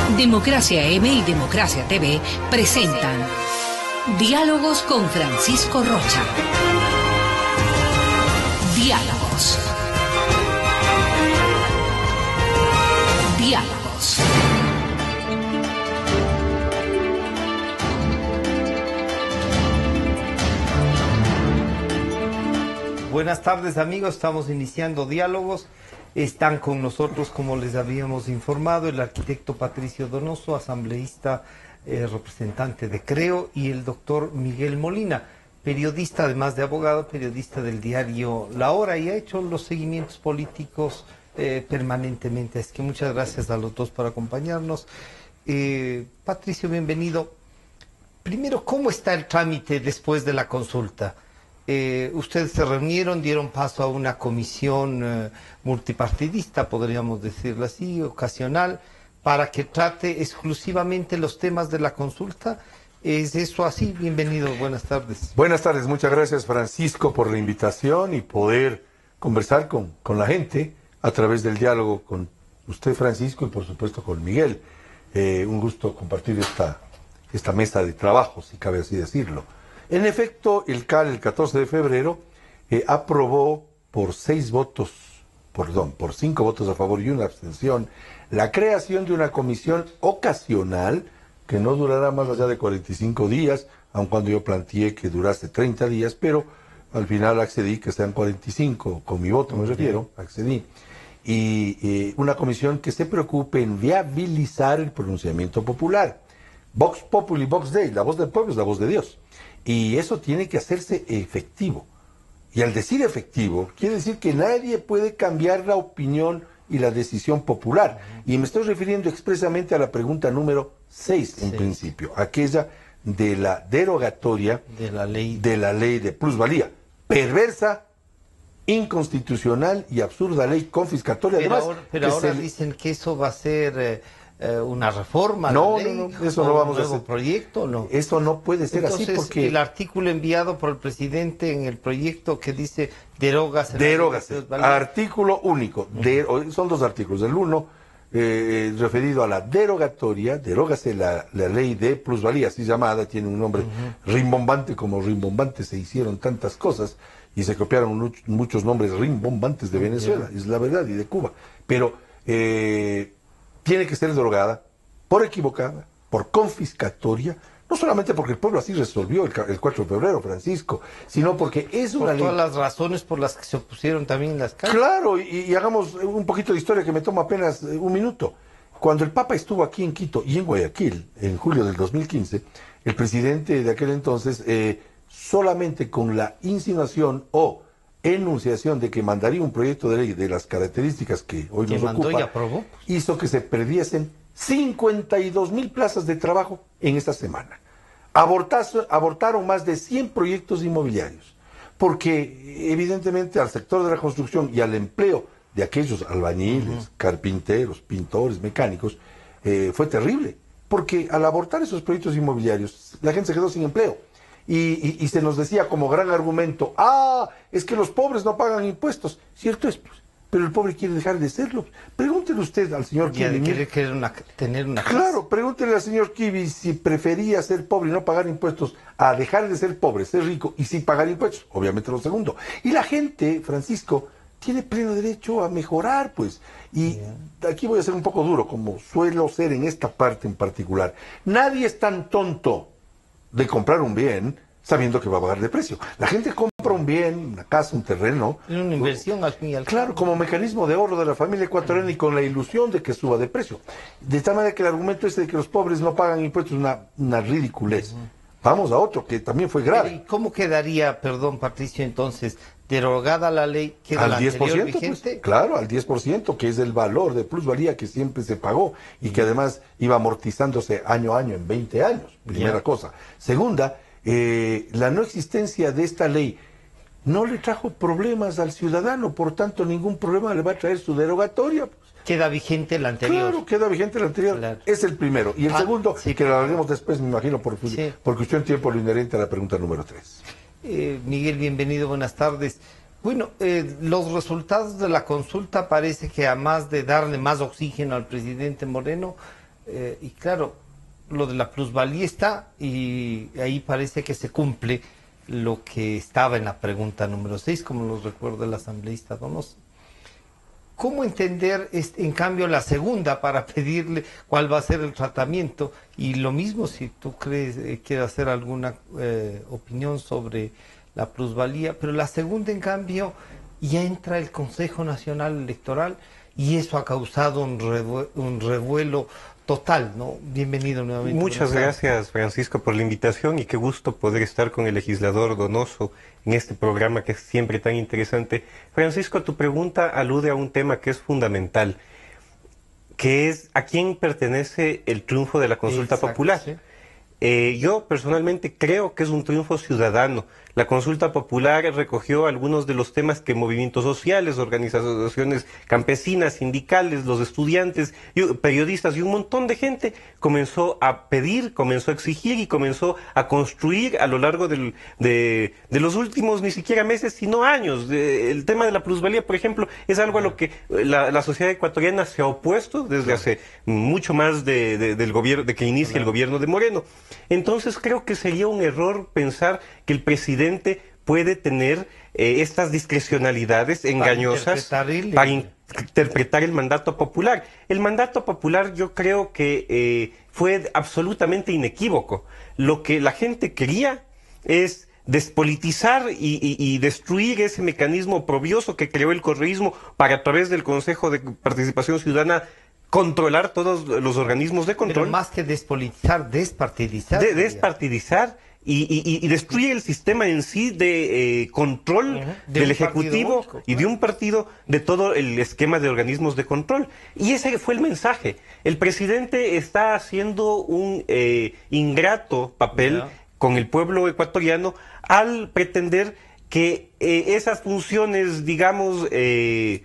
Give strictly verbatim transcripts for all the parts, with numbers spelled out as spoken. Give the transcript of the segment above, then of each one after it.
Democracia M y Democracia T V presentan Diálogos con Francisco Rocha. Diálogos. Diálogos. Buenas tardes, amigos, estamos iniciando Diálogos. Están con nosotros, como les habíamos informado, el arquitecto Patricio Donoso, asambleísta, eh, representante de Creo, y el doctor Miguel Molina, periodista, además de abogado, periodista del diario La Hora, y ha hecho los seguimientos políticos eh, permanentemente. Es que muchas gracias a los dos por acompañarnos. Eh, Patricio, bienvenido. Primero, ¿cómo está el trámite después de la consulta? Eh, ustedes se reunieron, dieron paso a una comisión eh, multipartidista, podríamos decirlo así, ocasional, para que trate exclusivamente los temas de la consulta. ¿Es eso así? Bienvenido, buenas tardes. Buenas tardes, muchas gracias, Francisco, por la invitación y poder conversar con, con la gente a través del diálogo con usted, Francisco, y por supuesto con Miguel. Eh, un gusto compartir esta, esta mesa de trabajo, si cabe así decirlo. En efecto, el C A L, el catorce de febrero, eh, aprobó por seis votos, perdón, por cinco votos a favor y una abstención, la creación de una comisión ocasional que no durará más allá de cuarenta y cinco días, aun cuando yo planteé que durase treinta días, pero al final accedí que sean cuarenta y cinco, con mi voto me refiero, accedí. Y eh, una comisión que se preocupe en viabilizar el pronunciamiento popular. Vox Populi, Vox Dei, la voz del pueblo es la voz de Dios. Y eso tiene que hacerse efectivo. Y al decir efectivo, quiere decir que nadie puede cambiar la opinión y la decisión popular. Y me estoy refiriendo expresamente a la pregunta número seis, en sí. principio, aquella de la derogatoria de la ley de la ley de plusvalía. Perversa, inconstitucional y absurda ley confiscatoria. Pero Además, ahora, pero ahora se... dicen que eso va a ser... Eh... Eh, una reforma no, de ley, no, no, eso no vamos a hacer. proyecto, ¿no? Eso no puede ser Entonces, así porque el artículo enviado por el presidente en el proyecto que dice derógase. Derógase. Artículo único. De, son dos artículos. El uno eh, referido a la derogatoria, derógase la, la ley de plusvalía, así llamada, tiene un nombre uh-huh. rimbombante, como rimbombante se hicieron tantas cosas y se copiaron much, muchos nombres rimbombantes de Venezuela, uh-huh. es la verdad, y de Cuba. Pero eh, tiene que ser derogada por equivocada, por confiscatoria, no solamente porque el pueblo así resolvió el, el cuatro de febrero, Francisco, sino porque es una por ley... todas las razones por las que se opusieron también en las calles. Claro, y, y hagamos un poquito de historia que me toma apenas un minuto. Cuando el Papa estuvo aquí en Quito y en Guayaquil, en julio del dos mil quince, el presidente de aquel entonces, eh, solamente con la insinuación o enunciación de que mandaría un proyecto de ley de las características que hoy que nos mandó ocupa, y aprobó, hizo que se perdiesen cincuenta y dos mil plazas de trabajo en esta semana. Abortazo, abortaron más de cien proyectos inmobiliarios, porque evidentemente al sector de la construcción y al empleo de aquellos albañiles, uh-huh. carpinteros, pintores, mecánicos, eh, fue terrible, porque al abortar esos proyectos inmobiliarios, la gente se quedó sin empleo. Y, y, y se nos decía como gran argumento, ah, es que los pobres no pagan impuestos. Cierto es, pues, pero el pobre quiere dejar de serlo. Pregúntele usted al señor Kivi. Quiere, quiere una, tener una Claro, casa. Pregúntele al señor Kivi si prefería ser pobre y no pagar impuestos a dejar de ser pobre, ser rico y sí pagar impuestos. Obviamente lo segundo. Y la gente, Francisco, tiene pleno derecho a mejorar, pues. Y yeah. aquí voy a ser un poco duro, como suelo ser en esta parte en particular. Nadie es tan tonto de comprar un bien sabiendo que va a bajar de precio. La gente compra un bien, una casa, un terreno. Es una inversión al fin y al cabo. Claro, como mecanismo de ahorro de la familia ecuatoriana y con la ilusión de que suba de precio. De tal manera que el argumento este de que los pobres no pagan impuestos es una, una ridiculez. Uh-huh. Vamos a otro que también fue grave. ¿Y cómo quedaría, perdón, Patricio, entonces, derogada la ley? ¿Queda al diez por ciento, la vigente? Pues, claro, al diez por ciento, que es el valor de plusvalía que siempre se pagó y que además iba amortizándose año a año en veinte años, primera yeah. cosa. Segunda, eh, la no existencia de esta ley no le trajo problemas al ciudadano, por tanto ningún problema le va a traer su derogatoria. Pues. Queda vigente la anterior. Claro, queda vigente la anterior. Claro. Es el primero. Y el ah, segundo, sí, que lo hablaremos después, me imagino, por, sí. por cuestión de tiempo, lo inherente a la pregunta número tres. Eh, Miguel, bienvenido, buenas tardes. Bueno, eh, los resultados de la consulta parece que a más de darle más oxígeno al presidente Moreno, Eh, y claro, lo de la plusvalía está y ahí parece que se cumple lo que estaba en la pregunta número seis, como lo recuerda el asambleísta Donoso. ¿Cómo entender, este, en cambio, la segunda para pedirle cuál va a ser el tratamiento? Y lo mismo si tú crees, eh, quieres hacer alguna eh, opinión sobre la plusvalía, pero la segunda, en cambio, ya entra el Consejo Nacional Electoral y eso ha causado un, revuelo, un revuelo total, ¿no? Bienvenido nuevamente. Muchas gracias, Francisco, por la invitación y qué gusto poder estar con el legislador Donoso en este programa que es siempre tan interesante. Francisco, tu pregunta alude a un tema que es fundamental, que es a quién pertenece el triunfo de la consulta Exacto, popular. Sí. Eh, yo personalmente creo que es un triunfo ciudadano. La consulta popular recogió algunos de los temas que movimientos sociales, organizaciones campesinas, sindicales, los estudiantes, y, periodistas y un montón de gente comenzó a pedir, comenzó a exigir y comenzó a construir a lo largo del, de, de los últimos ni siquiera meses, sino años. Eh, el tema de la plusvalía, por ejemplo, es algo a lo que la, la sociedad ecuatoriana se ha opuesto desde hace mucho más de, de, del gobierno, de que inicia el gobierno de Moreno. Entonces creo que sería un error pensar que el presidente puede tener eh, estas discrecionalidades engañosas para interpretar el, para interpretar el mandato popular. El mandato popular yo creo que eh, fue absolutamente inequívoco. Lo que la gente quería es despolitizar y, y, y destruir ese mecanismo oprobioso que creó el correísmo para, a través del Consejo de Participación Ciudadana, controlar todos los organismos de control. Pero más que despolitizar, despartidizar. De, despartidizar y, y, y destruir el sistema en sí de eh, control uh-huh. de del Ejecutivo único, y de un partido, de todo el esquema de organismos de control. Y ese fue el mensaje. El presidente está haciendo un eh, ingrato papel yeah. con el pueblo ecuatoriano al pretender que eh, esas funciones, digamos, eh,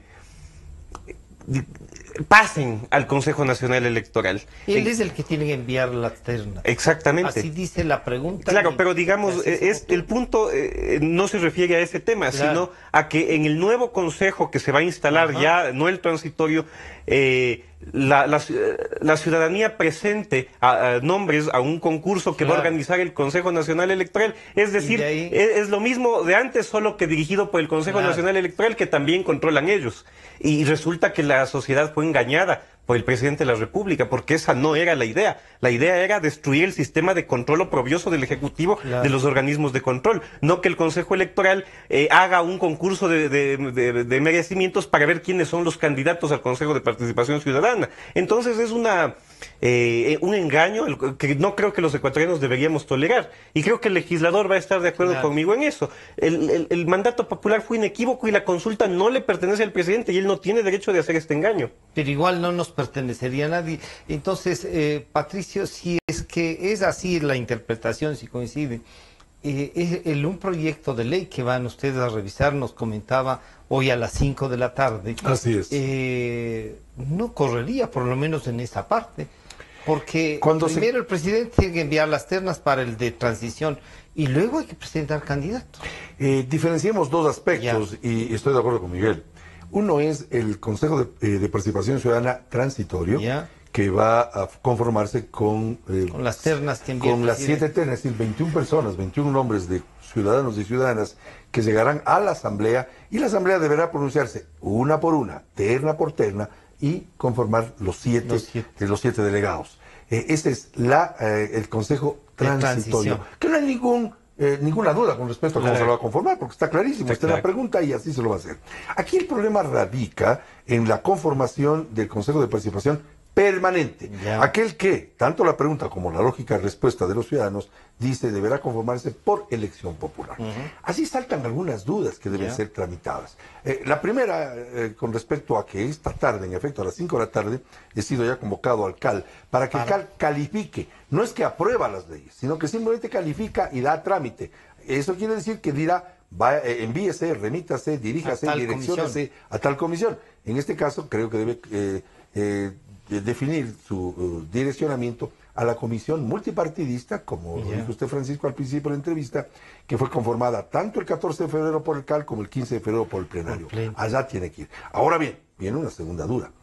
pasen al Consejo Nacional Electoral. Él es el que tiene que enviar la terna. Exactamente. Así dice la pregunta. Claro, pero digamos, es, el punto eh, no se refiere a ese tema, claro. sino a que en el nuevo Consejo que se va a instalar, Ajá. ya no el transitorio, eh, la, la, la ciudadanía presente a, a nombres a un concurso que claro. va a organizar el Consejo Nacional Electoral. Es decir, ahí... es, es lo mismo de antes, solo que dirigido por el Consejo claro. Nacional Electoral, que también controlan ellos. Y resulta que la sociedad fue engañada por el presidente de la República, porque esa no era la idea. La idea era destruir el sistema de control oprobioso del Ejecutivo, claro. de los organismos de control. No que el Consejo Electoral eh, haga un concurso de, de, de, de merecimientos para ver quiénes son los candidatos al Consejo de Participación Ciudadana. Entonces es una eh, un engaño que no creo que los ecuatorianos deberíamos tolerar. Y creo que el legislador va a estar de acuerdo claro. conmigo en eso. El, el, el mandato popular fue inequívoco y la consulta no le pertenece al presidente y él no tiene derecho de hacer este engaño. Pero igual no nos pertenecería a nadie. Entonces, eh, Patricio, si es que es así la interpretación, si coincide, eh, es el, un proyecto de ley que van ustedes a revisar, nos comentaba hoy a las cinco de la tarde. Así es. Eh, no correría, por lo menos en esa parte, porque Cuando primero se... el presidente tiene que enviar las ternas para el de transición y luego hay que presentar candidatos. Eh, diferenciemos dos aspectos ya. y estoy de acuerdo con Miguel. Uno es el Consejo de, eh, de Participación Ciudadana transitorio, yeah. que va a conformarse con, eh, con las ternas que con las siete ternas, es decir, veintiuna personas, veintiún nombres de ciudadanos y ciudadanas que llegarán a la Asamblea, y la Asamblea deberá pronunciarse una por una, terna por terna, y conformar los siete, los siete. De los siete delegados. Eh, este es la, eh, el Consejo transitorio, que no hay ningún... Eh, ninguna duda con respecto a cómo claro. se lo va a conformar, porque está clarísimo, está en la pregunta y así se lo va a hacer. Aquí el problema radica en la conformación del Consejo de Participación permanente. Yeah. Aquel que, tanto la pregunta como la lógica respuesta de los ciudadanos, dice deberá conformarse por elección popular. Uh-huh. Así saltan algunas dudas que deben yeah. ser tramitadas. Eh, la primera, eh, con respecto a que esta tarde, en efecto, a las cinco de la tarde, he sido ya convocado al C A L, para que para. el C A L califique, no es que aprueba las leyes, sino que simplemente califica y da trámite. Eso quiere decir que dirá, va, eh, envíese, remítase, diríjase, direcciónese a tal comisión. En este caso, creo que debe... Eh, eh, de definir su uh, direccionamiento a la comisión multipartidista, como yeah. dijo usted, Francisco, al principio de la entrevista, que fue conformada tanto el catorce de febrero por el C A L como el quince de febrero por el plenario. Allá tiene que ir. Ahora bien, viene una segunda duda.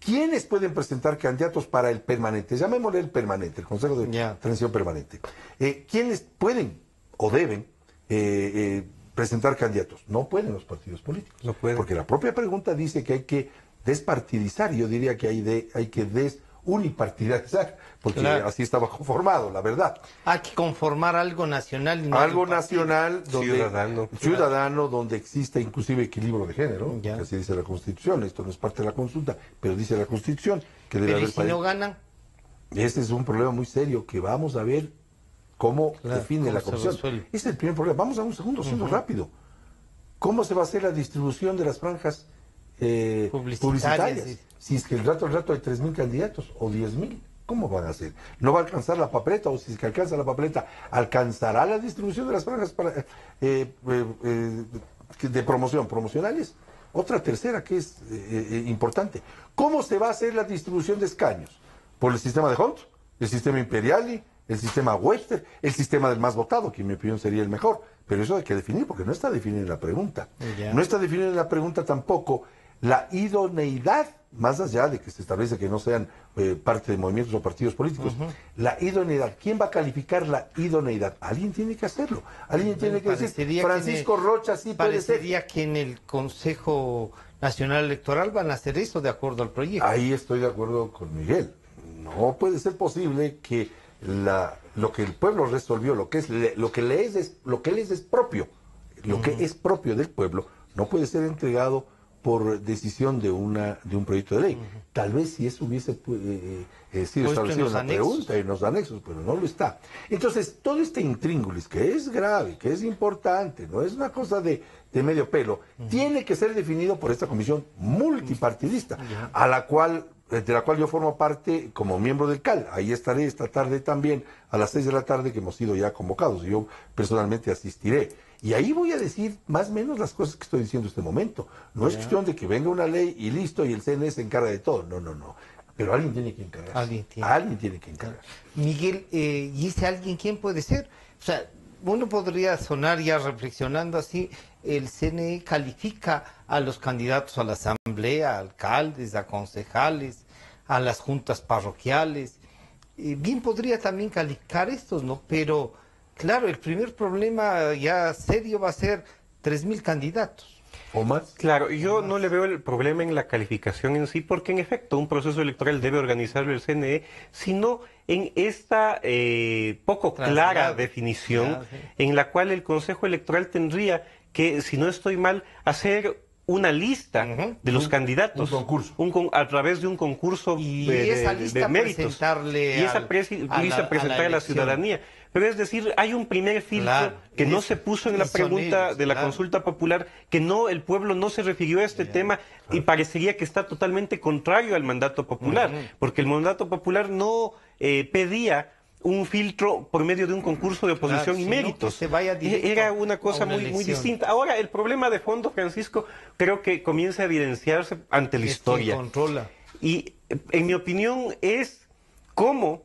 ¿Quiénes pueden presentar candidatos para el permanente? Llamémosle el permanente, el Consejo de Ya. Transición Permanente. Eh, ¿Quiénes pueden o deben eh, eh, presentar candidatos? No pueden los partidos políticos. No pueden. Porque la propia pregunta dice que hay que despartidizar, yo diría que hay, de, hay que desunipartidizar, porque Claro. así estaba conformado, la verdad. Hay que conformar algo nacional. Y no Algo un partido. nacional, donde, Ciudadano. ciudadano, donde exista inclusive equilibrio de género, Ya. que así dice la Constitución. Esto no es parte de la consulta, pero dice la Constitución que debe Pero ¿y haber si no paridad. ganan? Este es un problema muy serio que vamos a ver cómo Claro, define cómo la se Comisión. resuelve. Ese es el primer problema. Vamos a un segundo, siendo rápido. ¿Cómo se va a hacer la distribución de las franjas eh, Publicitarias, publicitarias? sí. Si es que el rato al rato hay tres mil candidatos o diez mil, ¿cómo van a hacer? ¿No va a alcanzar la papeleta? O si es que alcanza la papeleta, ¿alcanzará la distribución de las franjas para, eh, eh, eh, de promoción, promocionales? Otra tercera que es eh, eh, importante. ¿Cómo se va a hacer la distribución de escaños? ¿Por el sistema de Hunt? ¿El sistema Imperiali? ¿El sistema Webster? ¿El sistema del más votado? Que en mi opinión sería el mejor. Pero eso hay que definir porque no está definido en la pregunta. Ya. No está definido en la pregunta tampoco la idoneidad, más allá de que se establece que no sean eh, parte de movimientos o partidos políticos, la idoneidad. ¿Quién va a calificar la idoneidad? Alguien tiene que hacerlo. Alguien tiene que decir, Parecería que Francisco en el- Rocha sí puede ser. Parecería que en el Consejo Nacional Electoral van a hacer eso de acuerdo al proyecto. Ahí estoy de acuerdo con Miguel. No puede ser posible que la, lo que el pueblo resolvió, lo que es le- lo que le es, es- lo que les es propio, lo que es propio del pueblo, no puede ser entregado por decisión de una de un proyecto de ley. Tal vez si eso hubiese pu- eh, eh, sido Puesto en establecido en los la anexos. pregunta, en los anexos, pero no lo está. Entonces, todo este intríngulis, que es grave, que es importante, no es una cosa de, de medio pelo, tiene que ser definido por esta comisión multipartidista, a la cual de la cual yo formo parte como miembro del C A L. Ahí estaré esta tarde también, a las seis de la tarde, que hemos sido ya convocados. Yo personalmente asistiré. Y ahí voy a decir más o menos las cosas que estoy diciendo en este momento. No es cuestión de que venga una ley y listo, y el C N E se encarga de todo. No, no, no. Pero alguien tiene que encargarse. Alguien tiene. Alguien tiene que encargarse. Miguel, eh, ¿y ese alguien quién puede ser? O sea, uno podría sonar ya reflexionando así, el C N E califica a los candidatos a la asamblea, a alcaldes, a concejales, a las juntas parroquiales. Eh, bien podría también calificar estos, ¿no? Pero, claro, el primer problema ya serio va a ser tres mil candidatos. ¿O más? Claro, yo no le veo el problema en la calificación en sí, porque en efecto un proceso electoral debe organizarlo el C N E, sino en esta eh, poco Traslado. clara definición Claro, sí. en la cual el Consejo Electoral tendría que, si no estoy mal, hacer una lista Ujú. de los Un- candidatos un concurso. un con- a través de un concurso Y de, de- esa de lista méritos presentarle y esa al- presi- a la- lista a presentar la a la elección. ciudadanía. Pero es decir, hay un primer filtro Claro, que no es- se puso en la y son pregunta ellos, de la claro. consulta popular, que no, el pueblo no se refirió a este tema y parecería que está totalmente contrario al mandato popular, Ujú. porque el mandato popular no eh, pedía un filtro por medio de un concurso de oposición Claro, y sino méritos. que se vaya directo Era una cosa a una muy, muy elección. distinta. Ahora, el problema de fondo, Francisco, creo que comienza a evidenciarse ante la Es historia. quien controla. Y eh, en mi opinión es cómo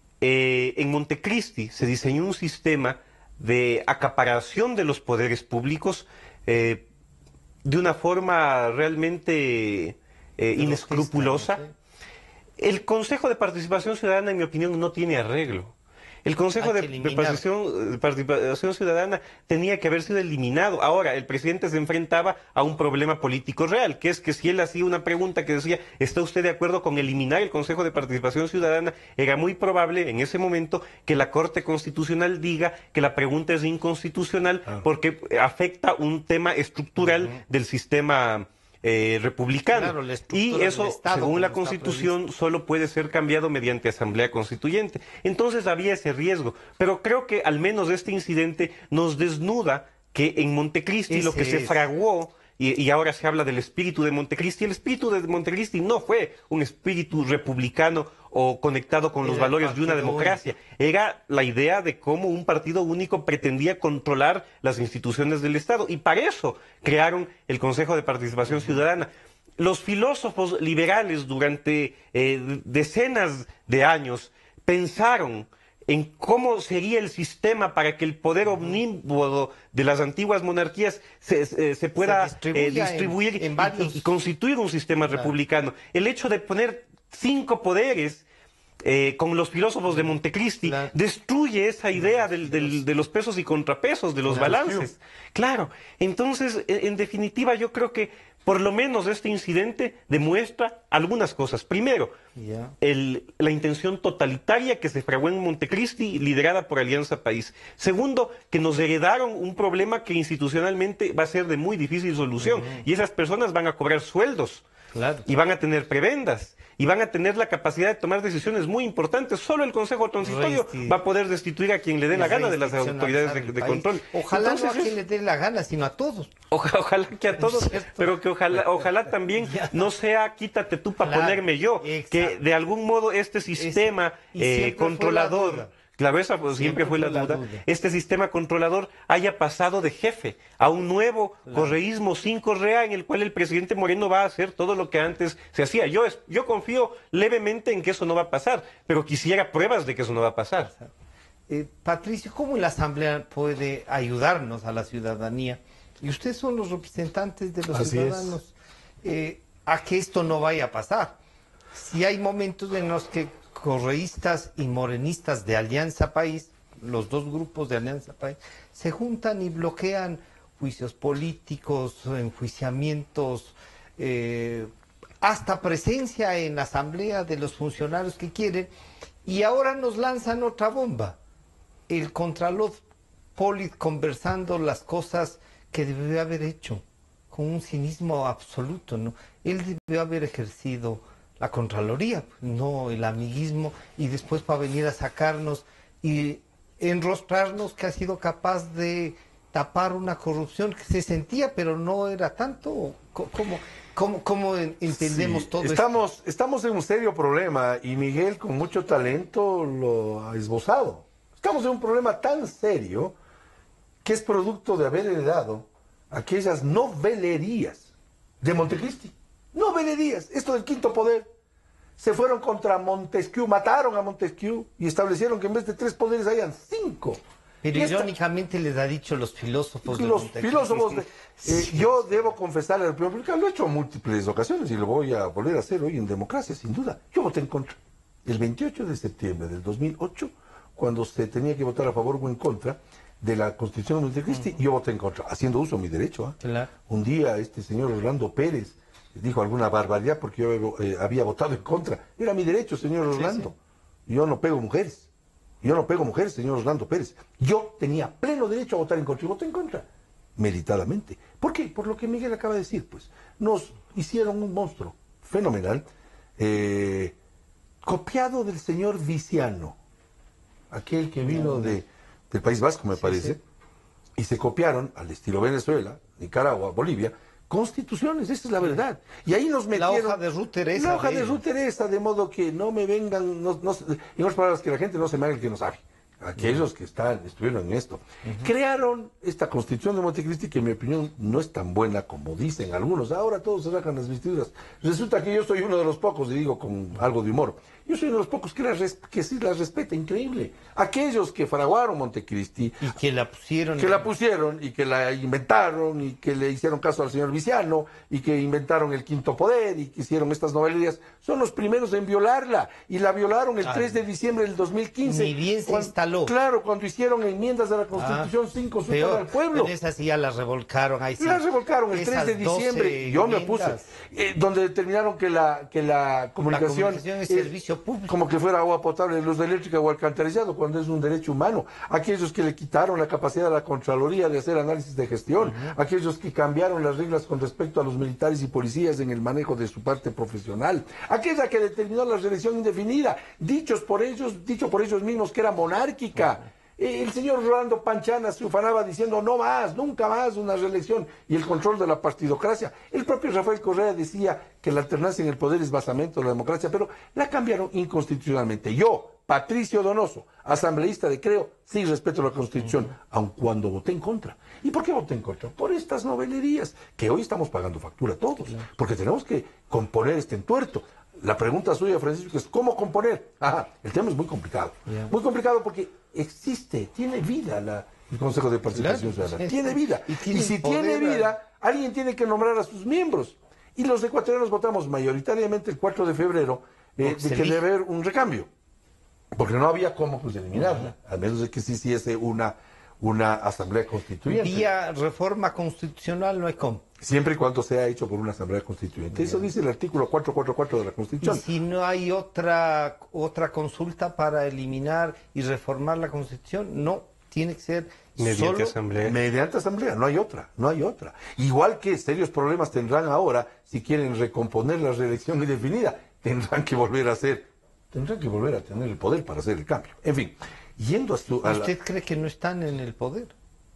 eh, en Montecristi se diseñó un sistema de acaparación de los poderes públicos eh, de una forma realmente eh, inescrupulosa. ¿no? Sí. El Consejo de Participación Ciudadana, en mi opinión, no tiene arreglo. El Consejo Hay de, que de eliminar. participación, de Participación Ciudadana tenía que haber sido eliminado. Ahora, el presidente se enfrentaba a un problema político real, que es que si él hacía una pregunta que decía, ¿está usted de acuerdo con eliminar el Consejo de Participación Ciudadana? Era muy probable en ese momento que la Corte Constitucional diga que la pregunta es inconstitucional porque afecta un tema estructural del sistema eh, republicano. Claro, la y estructura eso, del Estado, según la como está Constitución, solo puede ser cambiado mediante asamblea constituyente. Entonces había ese riesgo. Pero creo que al menos este incidente nos desnuda que en Montecristi lo Ese que se es. fraguó, y, y ahora se habla del espíritu de Montecristi, el espíritu de Montecristi no fue un espíritu republicano o conectado con los Era el valores de una partido democracia. Era la idea de cómo un partido único pretendía controlar las instituciones del Estado. Y para eso crearon el Consejo de Participación Ciudadana. Los filósofos liberales durante eh, decenas de años pensaron en cómo sería el sistema para que el poder omnímodo de las antiguas monarquías se, se, se pueda se eh, distribuir en, en varios... y, y constituir un sistema claro. republicano. El hecho de poner cinco poderes Eh, con los filósofos de Montecristi, claro. destruye esa idea del, del, de los pesos y contrapesos, de los claro. balances. Claro, entonces, en, en definitiva, yo creo que por lo menos este incidente demuestra algunas cosas. Primero, yeah. el, la intención totalitaria que se fraguó en Montecristi, liderada por Alianza País. Segundo, que nos heredaron un problema que institucionalmente va a ser de muy difícil solución, uh-huh. y esas personas van a cobrar sueldos. Claro. Y van a tener prebendas, y van a tener la capacidad de tomar decisiones muy importantes. Solo el Consejo Transitorio Resti... va a poder destituir a quien le dé la gana de las autoridades de, de control. Ojalá Entonces, no a quien le dé la gana, sino a todos. Oja, ojalá que a todos, pero que ojalá, ojalá también no sea quítate tú para claro. ponerme yo. Exacto. Que de algún modo este sistema eh, controlador... Claro, esa pues, siempre, siempre fue, la, fue duda. la duda. Este sistema controlador haya pasado de jefe a un nuevo claro. correísmo sin correa en el cual el presidente Moreno va a hacer todo lo que antes se hacía. Yo, yo confío levemente en que eso no va a pasar, pero quisiera pruebas de que eso no va a pasar. Eh, Patricio, ¿cómo la Asamblea puede ayudarnos a la ciudadanía? Y ustedes son los representantes de los Así ciudadanos eh, a que esto no vaya a pasar. Si hay momentos en los que correístas y morenistas de Alianza País, los dos grupos de Alianza País, se juntan y bloquean juicios políticos, enjuiciamientos, eh, hasta presencia en la asamblea de los funcionarios que quieren, y ahora nos lanzan otra bomba. El Contralor Polit conversando las cosas que debió haber hecho, con un cinismo absoluto, ¿no? Él debió haber ejercido la Contraloría, no el amiguismo, y después para venir a sacarnos y enrostrarnos que ha sido capaz de tapar una corrupción que se sentía, pero no era tanto. ¿Cómo, cómo, cómo entendemos sí, todo estamos, esto? Estamos en un serio problema, y Miguel con mucho talento lo ha esbozado. Estamos en un problema tan serio que es producto de haber heredado aquellas novelerías de Montecristi. Novelerías, esto del quinto poder. Se fueron contra Montesquieu, mataron a Montesquieu y establecieron que en vez de tres poderes hayan cinco. Pero y irónicamente esta... les ha dicho los filósofos de Los filósofos, de, eh, yo debo confesarle al primer público, lo he hecho en múltiples ocasiones y lo voy a volver a hacer hoy en democracia, sin duda. Yo voté en contra. El veintiocho de septiembre del dos mil ocho, cuando se tenía que votar a favor o en contra de la Constitución de Montecristi, uh-huh. yo voté en contra, haciendo uso de mi derecho. ¿eh? Claro. Un día este señor Orlando Pérez dijo alguna barbaridad porque yo eh, había votado en contra. Era mi derecho, señor Orlando. Sí, sí. Yo no pego mujeres. Yo no pego mujeres, señor Orlando Pérez. Yo tenía pleno derecho a votar en contra y voté en contra. Meritadamente. ¿Por qué? Por lo que Miguel acaba de decir, pues. Nos hicieron un monstruo fenomenal, eh, copiado del señor Viciano, aquel que vino de, del País Vasco, me sí, parece, sí. y se copiaron al estilo Venezuela, Nicaragua, Bolivia, constituciones, esa es la verdad. Y ahí nos metieron... La hoja de Ruth Teresa. La hoja de, de Ruth Teresa, de modo que no me vengan, no, no, en otras palabras, que la gente no se me haga el que no sabe. Aquellos uh-huh. que están, estuvieron en esto. Uh-huh. Crearon esta constitución de Montecristi, que en mi opinión no es tan buena como dicen algunos. Ahora todos se sacan las vestiduras. Resulta que yo soy uno de los pocos, y digo con algo de humor, yo soy uno de los pocos que, la res, que sí la respeta, increíble. Aquellos que fraguaron Montecristi. Y que la pusieron. Que en... la pusieron y que la inventaron y que le hicieron caso al señor Viciano y que inventaron el quinto poder y que hicieron estas novelerías, son los primeros en violarla. Y la violaron el Ay, tres de diciembre del dos mil quince. Ni bien se cuando, instaló. Claro, cuando hicieron enmiendas de la Constitución ah, cinco sueltas al pueblo. Esas sí ya las revolcaron. Ahí sí. Las revolcaron el tres de diciembre. Yo me opuse. Eh, donde determinaron que la, que la comunicación, la comunicación es eh, servicio público. Como que fuera agua potable, luz eléctrica o alcantarillado, cuando es un derecho humano. Aquellos que le quitaron la capacidad a la Contraloría de hacer análisis de gestión. Uh-huh. Aquellos que cambiaron las reglas con respecto a los militares y policías en el manejo de su parte profesional. Aquella que determinó la reelección indefinida, dichos por ellos, dicho por ellos mismos que era monárquica. Uh-huh. El señor Rolando Panchana se ufanaba diciendo no más, nunca más una reelección y el control de la partidocracia. El propio Rafael Correa decía que la alternancia en el poder es basamento de la democracia, pero la cambiaron inconstitucionalmente. Yo, Patricio Donoso, asambleísta de Creo, sí respeto la Constitución, uh-huh. aun cuando voté en contra. ¿Y por qué voté en contra? Por estas novelerías, que hoy estamos pagando factura todos, claro. porque tenemos que componer este entuerto. la pregunta suya, Francisco, es ¿cómo componer? Ajá, el tema es muy complicado. Yeah. Muy complicado porque existe, tiene vida la, el Consejo de Participación claro, Ciudadana. Sí, tiene vida. Y, y si tiene vida, a... alguien tiene que nombrar a sus miembros. Y los ecuatorianos votamos mayoritariamente el cuatro de febrero eh, de que debe haber un recambio. Porque no había cómo pues, eliminarla, uh-huh. al menos de que se hiciese una, una asamblea constituyente. Vía reforma constitucional no hay cómo. Siempre y cuando sea hecho por una asamblea constituyente. Eso dice el artículo cuatrocientos cuarenta y cuatro de la Constitución. Y si no hay otra, otra consulta para eliminar y reformar la Constitución, no, tiene que ser mediante solo asamblea. Mediante asamblea, no hay otra, no hay otra. Igual que serios problemas tendrán ahora si quieren recomponer la reelección indefinida, tendrán que volver a hacer, tendrán que volver a tener el poder para hacer el cambio. En fin, yendo a su... A ¿Usted la... cree que no están en el poder?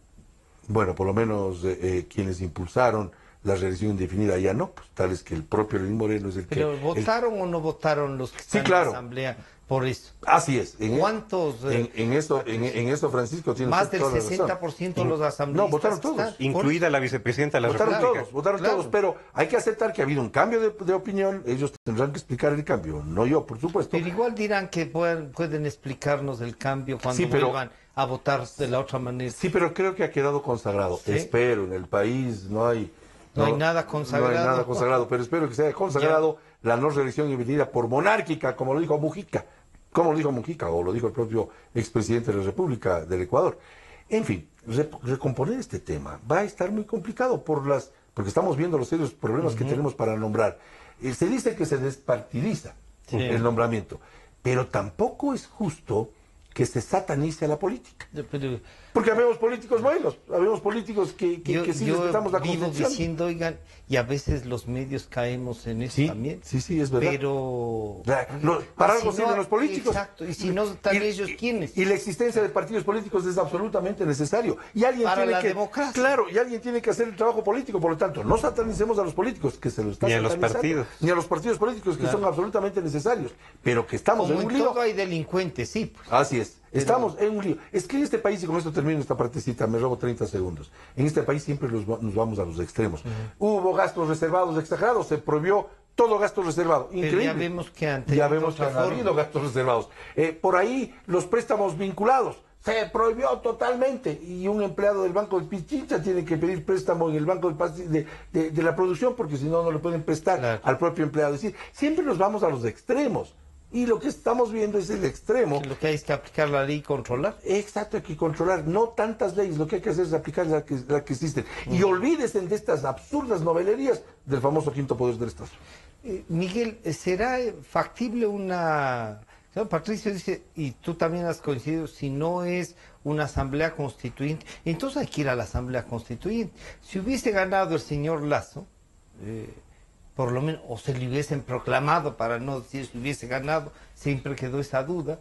Bueno, por lo menos eh, eh, quienes impulsaron la reelección indefinida ya no, pues tal es que el propio Lenín Moreno es el ¿Pero que... ¿Pero votaron el... o no votaron los que sí, están claro. en la asamblea por eso? Así es. En ¿Cuántos? En, en, eso, en, en eso, Francisco, tiene más del sesenta por ciento de los asambleístas. No, votaron todos. Incluida la vicepresidenta de la votaron República. Todos, votaron claro. todos, pero hay que aceptar que ha habido un cambio de, de opinión, ellos tendrán que explicar el cambio, no yo, por supuesto. Pero igual dirán que pueden, pueden explicarnos el cambio cuando sí, pero, vuelvan a votar de la otra manera. Sí, pero creo que ha quedado consagrado. ¿Sí? Espero, en el país no hay... No, no hay nada consagrado. No hay nada consagrado, pero espero que sea consagrado ya. La no reelección indefinida por monárquica, como lo dijo Mujica. Como lo dijo Mujica, o lo dijo el propio expresidente de la República del Ecuador. En fin, re recomponer este tema va a estar muy complicado por las, porque estamos viendo los serios problemas uh-huh. que tenemos para nombrar. Eh, se dice que se despartidiza sí. el nombramiento, pero tampoco es justo que se satanice a la política. Pero, porque habemos políticos buenos, habemos políticos que, que, yo, que sí yo respetamos la vivo Constitución. diciendo, oigan, y a veces los medios caemos en eso sí, también. Sí, sí, es verdad. Pero... La, lo, para algo si sirven no, los políticos. Exacto, y si no están y, ellos, ¿quiénes? Y la existencia de partidos políticos es absolutamente necesario. Y alguien para tiene la que, democracia. Claro, y alguien tiene que hacer el trabajo político, por lo tanto, no satanicemos a los políticos, que se lo están ni a los partidos. Ni a los partidos políticos, que claro. son absolutamente necesarios. Pero que estamos Como en un en lío. todo hay delincuentes, sí. Pues. Así es. Pero... Estamos en un lío. Es que en este país, y con esto termino esta partecita, me robo treinta segundos. En este país siempre los, nos vamos a los extremos. Uh-huh. Hubo gastos reservados exagerados, se prohibió todo gasto reservado. Increíble. Pero ya vemos que han Ya vemos que han habido gastos reservados. Eh, por ahí los préstamos vinculados. Se prohibió totalmente. Y un empleado del Banco de Pichincha tiene que pedir préstamo en el Banco de, de, de, de la Producción, porque si no, no le pueden prestar claro. al propio empleado. Es decir, siempre nos vamos a los extremos. Y lo que estamos viendo es el extremo. Lo que hay es que aplicar la ley y controlar. Exacto, hay que controlar. No tantas leyes, lo que hay que hacer es aplicar la que, la que existen. Uh-huh. Y olvídense de estas absurdas novelerías del famoso quinto poder del Estado. Eh, Miguel, ¿será factible una... Señor Patricio dice, y tú también has coincidido, si no es una asamblea constituyente, entonces hay que ir a la asamblea constituyente. Si hubiese ganado el señor Lasso... Eh, por lo menos, o se le hubiesen proclamado, para no decir si hubiese ganado, siempre quedó esa duda,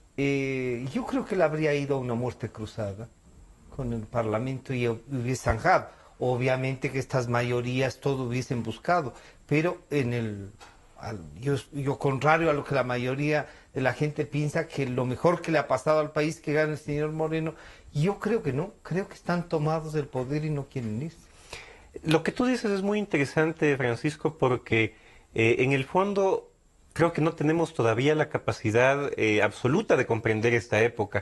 eh, yo creo que le habría ido a una muerte cruzada con el Parlamento y hubiese zanjado. Obviamente que estas mayorías todo hubiesen buscado, pero en el al, yo, yo contrario a lo que la mayoría de la gente piensa, que lo mejor que le ha pasado al país que gane el señor Moreno, yo creo que no, creo que están tomados del poder y no quieren irse. Lo que tú dices es muy interesante, Francisco, porque eh, en el fondo creo que no tenemos todavía la capacidad eh, absoluta de comprender esta época.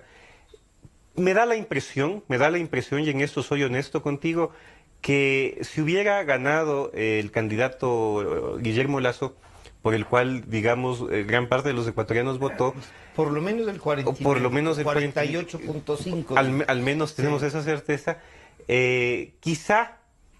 Me da la impresión, me da la impresión, y en esto soy honesto contigo, que si hubiera ganado eh, el candidato Guillermo Lasso, por el cual, digamos, eh, gran parte de los ecuatorianos votó... Por lo menos el cuarenta, por lo menos el cuarenta y ocho punto cinco. Al, al menos tenemos sí. esa certeza. Eh, quizá...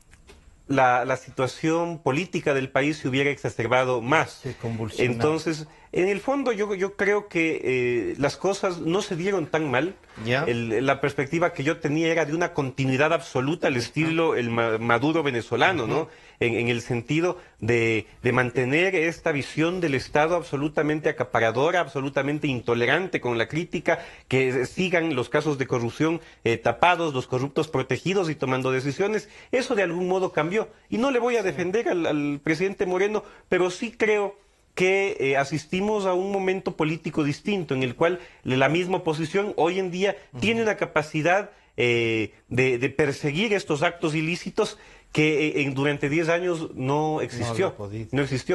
La, la situación política del país se hubiera exacerbado más. Entonces, en el fondo yo, yo creo que eh, las cosas no se dieron tan mal. ¿Ya? El, la perspectiva que yo tenía era de una continuidad absoluta al estilo el Maduro venezolano, uh-huh. ¿no? En, en el sentido de, de mantener esta visión del Estado absolutamente acaparadora, absolutamente intolerante con la crítica, que sigan los casos de corrupción eh, tapados, los corruptos protegidos y tomando decisiones. Eso de algún modo cambió. Y no le voy a defender al, al presidente Moreno, pero sí creo que eh, asistimos a un momento político distinto, en el cual la misma oposición hoy en día uh-huh. tiene una capacidad eh, de, de perseguir estos actos ilícitos que eh, en, durante diez años no existió. No, no existió.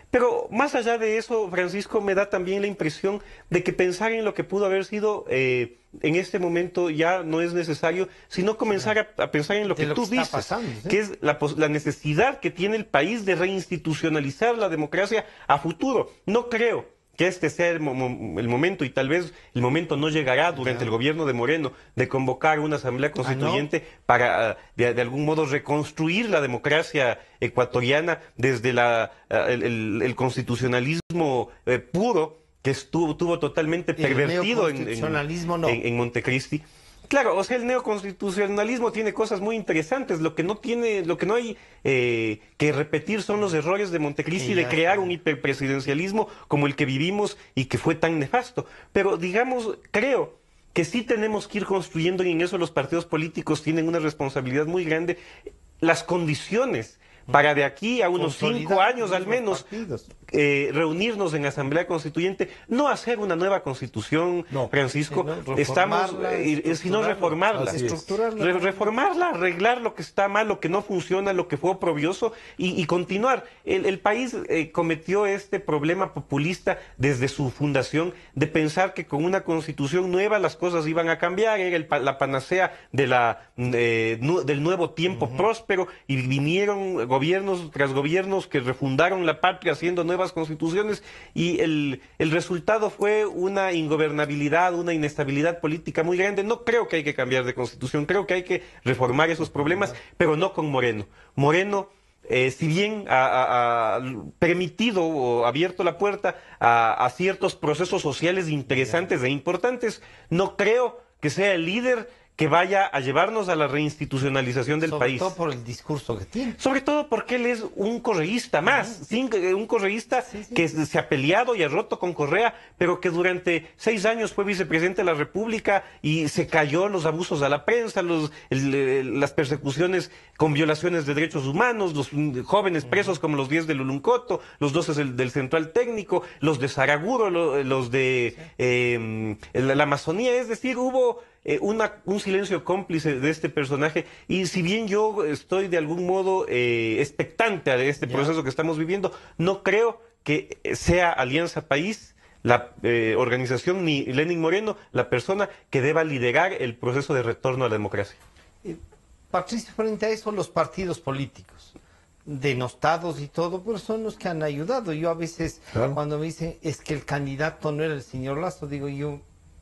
Pero más allá de eso, Francisco, me da también la impresión de que pensar en lo que pudo haber sido eh, en este momento ya no es necesario, sino comenzar a, a pensar en lo De que lo tú que está dices, pasando, ¿sí? que es la, pos- la necesidad que tiene el país de reinstitucionalizar la democracia a futuro. No creo que este sea el, mo- mo- el momento, y tal vez el momento no llegará durante Ya. el gobierno de Moreno, de convocar una asamblea constituyente para, ah, de, de algún modo, reconstruir la democracia ecuatoriana desde la, ah, el, el- el constitucionalismo eh, puro que estuvo tuvo totalmente El pervertido en, en, neoconstitucionalismo no. en- en Montecristi. Claro, o sea, el neoconstitucionalismo tiene cosas muy interesantes. Lo que no tiene, lo que no hay eh, que repetir son los errores de Montecristi Que de ya crear está. un hiperpresidencialismo como el que vivimos y que fue tan nefasto. Pero digamos, creo que sí tenemos que ir construyendo, y en eso los partidos políticos tienen una responsabilidad muy grande, las condiciones para de aquí a unos cinco Consolidar años al los menos partidos. eh, reunirnos en Asamblea Constituyente, no hacer una nueva constitución, No. Francisco, Sino estamos, reformarla, eh, eh, sino estructurarla. reformarla. Así es. Estructurarla. Re- reformarla, arreglar lo que está mal, lo que no funciona, lo que fue oprobioso y, y continuar. El, el país eh, cometió este problema populista desde su fundación de pensar que con una constitución nueva las cosas iban a cambiar, era el pa- la panacea de la, eh, nu- del nuevo tiempo próspero, y vinieron gobiernos tras gobiernos que refundaron la patria haciendo nuevas constituciones, y el, el resultado fue una ingobernabilidad, una inestabilidad política muy grande. No creo que hay que cambiar de constitución, creo que hay que reformar esos problemas, pero no con Moreno. Moreno, eh, si bien ha, ha- ha permitido o abierto la puerta a, a ciertos procesos sociales interesantes e importantes, no creo que sea el líder que vaya a llevarnos a la reinstitucionalización del Sobre país. todo por el discurso que tiene. Sobre todo porque él es un correísta más, sin- eh, un correísta que se ha peleado y ha roto con Correa, pero que durante seis años fue vicepresidente de la República y se cayó los abusos a la prensa, los, el- el- las persecuciones con violaciones de derechos humanos, los mm, jóvenes presos como los diez del Uluncoto, los doce del, del Central Técnico, los de Saraguro, lo- los de eh, la, la Amazonía, es decir, hubo eh, una, un silencio cómplice de este personaje, y si bien yo estoy de algún modo eh, expectante de este Ya. proceso que estamos viviendo, no creo que sea Alianza País, la eh, organización, ni Lenin Moreno, la persona que deba liderar el proceso de retorno a la democracia. Eh, Patricio, frente a eso, los partidos políticos, denostados y todo, pero son los que han ayudado. Yo a veces, Claro. cuando me dicen, es que el candidato no era el señor Lazo, digo yo,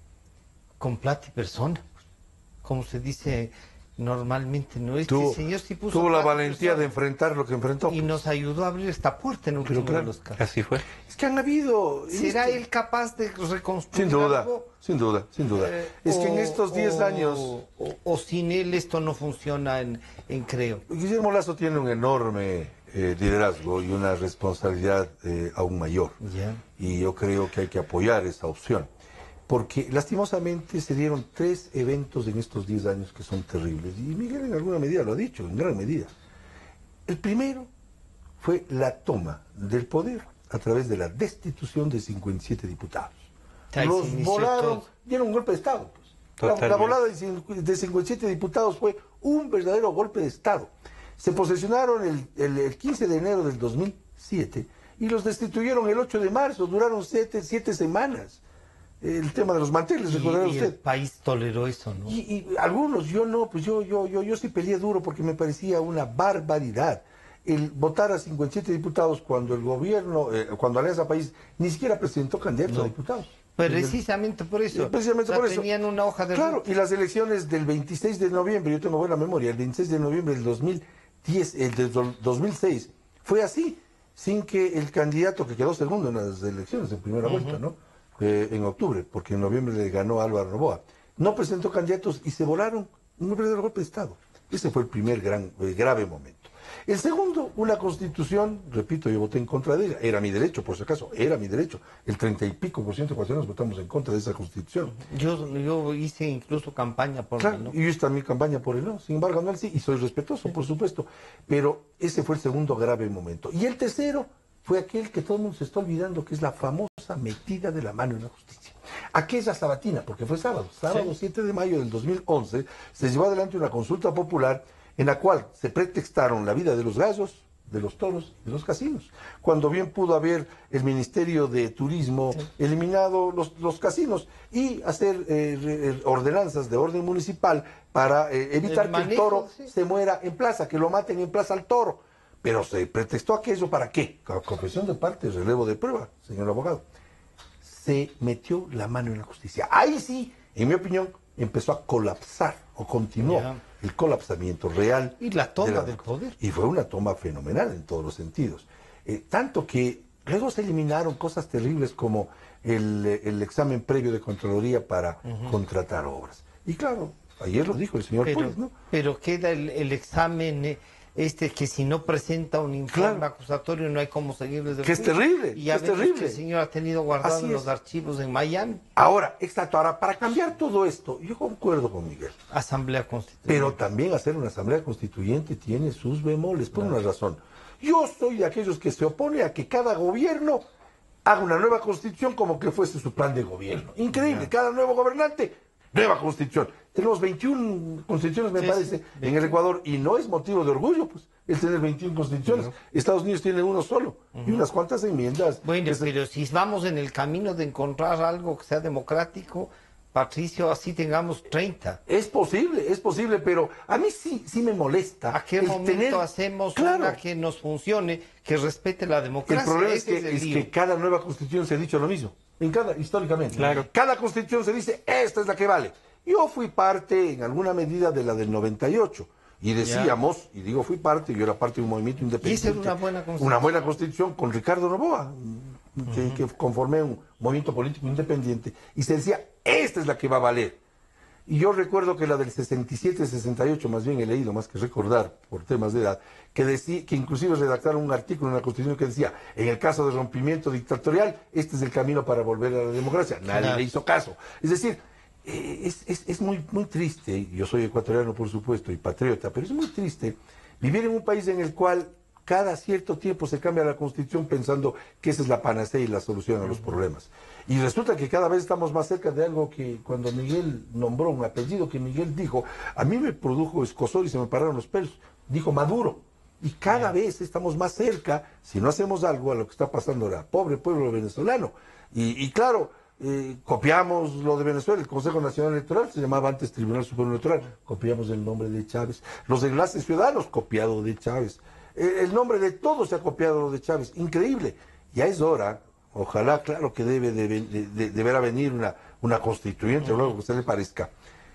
con plata y persona, como se dice normalmente, ¿no? Este Tuvo, señor sí puso tuvo la plata y valentía de persona, enfrentar lo que enfrentó. y nos ayudó a abrir esta puerta en último claro. de los casos. Así fue. Es que han habido... ¿Será este- él capaz de reconstruir Sin duda, algo? sin duda, sin duda. Eh, es que en o- estos diez o- años... O, o sin él esto no funciona en, en Creo. Guillermo Lazo tiene un enorme eh, liderazgo y una responsabilidad eh, aún mayor. Ya. Y yo creo que hay que apoyar esa opción. Porque lastimosamente se dieron tres eventos en estos diez años que son terribles. Y Miguel en alguna medida lo ha dicho, en gran medida. El primero fue la toma del poder a través de la destitución de cincuenta y siete diputados. Ahí se Los inició volaron, todo. dieron un golpe de Estado. Pues. La, la Totalmente. volada de cincu- de cincuenta y siete diputados fue un verdadero golpe de Estado. Se posesionaron el, el- el quince de enero del dos mil siete y los destituyeron el ocho de marzo. Duraron siete, siete semanas. El tema de los manteles, recordará Y, y usted. el país toleró eso, ¿no? Y, y algunos, yo no, pues yo, yo, yo, yo sí peleé duro porque me parecía una barbaridad el votar a cincuenta y siete diputados cuando el gobierno, eh, cuando Alianza País ni siquiera presentó candidatos No. a diputados. Precisamente por eso. Sí, precisamente O sea, por eso. tenían una hoja de Claro, ruta. y las elecciones del veintiséis de noviembre, yo tengo buena memoria, el veintiséis de noviembre del dos mil diez, el del do- dos mil seis, fue así, sin que el candidato que quedó segundo en las elecciones en primera vuelta, ¿no? Eh, en octubre, porque en noviembre le ganó Álvaro Noboa, no presentó candidatos y se volaron un verdadero golpe de Estado. Ese fue el primer gran, eh, grave momento. El segundo, una constitución, repito, yo voté en contra de ella, era mi derecho, por si acaso, era mi derecho. El treinta y pico por ciento de ecuatorianos votamos en contra de esa constitución. Yo, yo hice incluso campaña por Claro, él, ¿no? y yo hice mi campaña por el no, sin embargo, no, sí, y soy respetuoso, por supuesto, pero ese fue el segundo grave momento. Y el tercero fue aquel que todo el mundo se está olvidando, que es la famosa metida de la mano en la justicia. Aquella sabatina, porque fue sábado, sábado Sí. siete de mayo del dos mil once, se llevó adelante una consulta popular en la cual se pretextaron la vida de los gallos de los toros y de los casinos. Cuando bien pudo haber el Ministerio de Turismo sí. eliminado los, los casinos y hacer eh, ordenanzas de orden municipal para eh, evitar el manejo, que el toro sí. se muera en plaza, que lo maten en plaza al toro. Pero se pretextó aquello ¿para qué? Confesión de parte, relevo de prueba, señor abogado. Se metió la mano en la justicia. Ahí sí, en mi opinión, empezó a colapsar o continuó yeah. el colapsamiento real. Y la toma de la, del poder. Y fue una toma fenomenal en todos los sentidos. Eh, tanto que luego se eliminaron cosas terribles como el, el examen previo de Contraloría para uh-huh. contratar obras. Y claro, ayer lo dijo el señor pero, Pérez, ¿no? Pero queda el, el examen... Este que si no presenta un informe claro. acusatorio no hay cómo seguir desde el que es terrible, y ya es terrible. Que el señor ha tenido guardados los archivos en Miami. Ahora, exacto, ahora para cambiar todo esto, yo concuerdo con Miguel. Asamblea Constituyente. Pero también hacer una Asamblea Constituyente tiene sus bemoles, por claro. una razón. Yo soy de aquellos que se opone a que cada gobierno haga una nueva constitución como que fuese su plan de gobierno. Increíble, yeah. cada nuevo gobernante, nueva constitución. Tenemos veintiuna constituciones, me sí, parece, sí, en el Ecuador, y no es motivo de orgullo, pues, el tener veintiuna constituciones. Uh-huh. Estados Unidos tiene uno solo, uh-huh. y unas cuantas enmiendas. Bueno, es... pero si vamos en el camino de encontrar algo que sea democrático, Patricio, así tengamos treinta. Es posible, es posible, pero a mí sí, sí me molesta. ¿A qué momento tener... hacemos claro. una que nos funcione, que respete la democracia? El problema Ese es, que, es, es que cada nueva constitución se ha dicho lo mismo, en cada, históricamente. Claro. Cada constitución se dice, esta es la que vale. Yo fui parte, en alguna medida, de la del noventa y ocho. Y decíamos, ya. y digo fui parte, yo era parte de un movimiento independiente. Y esa era una buena constitución. Una buena constitución con Ricardo Noboa, uh-huh. que, que conformé un movimiento político independiente. Y se decía, esta es la que va a valer. Y yo recuerdo que la del sesenta y siete, sesenta y ocho, más bien he leído, más que recordar, por temas de edad, que, decía, que inclusive redactaron un artículo en la Constitución que decía, en el caso de rompimiento dictatorial, este es el camino para volver a la democracia. Nadie claro. le hizo caso. Es decir, Es, es, es muy, muy triste, yo soy ecuatoriano por supuesto y patriota, pero es muy triste vivir en un país en el cual cada cierto tiempo se cambia la constitución pensando que esa es la panacea y la solución a los problemas. Y resulta que cada vez estamos más cerca de algo que cuando Miguel nombró un apellido que Miguel dijo, a mí me produjo escozor y se me pararon los pelos, dijo Maduro. Y cada vez estamos más cerca, si no hacemos algo, a lo que está pasando ahora, pobre pueblo venezolano. Y, y claro, Eh, copiamos lo de Venezuela, el Consejo Nacional Electoral, se llamaba antes Tribunal Supremo Electoral, copiamos el nombre de Chávez, los enlaces ciudadanos, copiado de Chávez, eh, el nombre de todos se ha copiado lo de Chávez, increíble. Ya es hora, ojalá, claro que debe de, de, de, deberá venir una, una constituyente, o luego que a usted le parezca,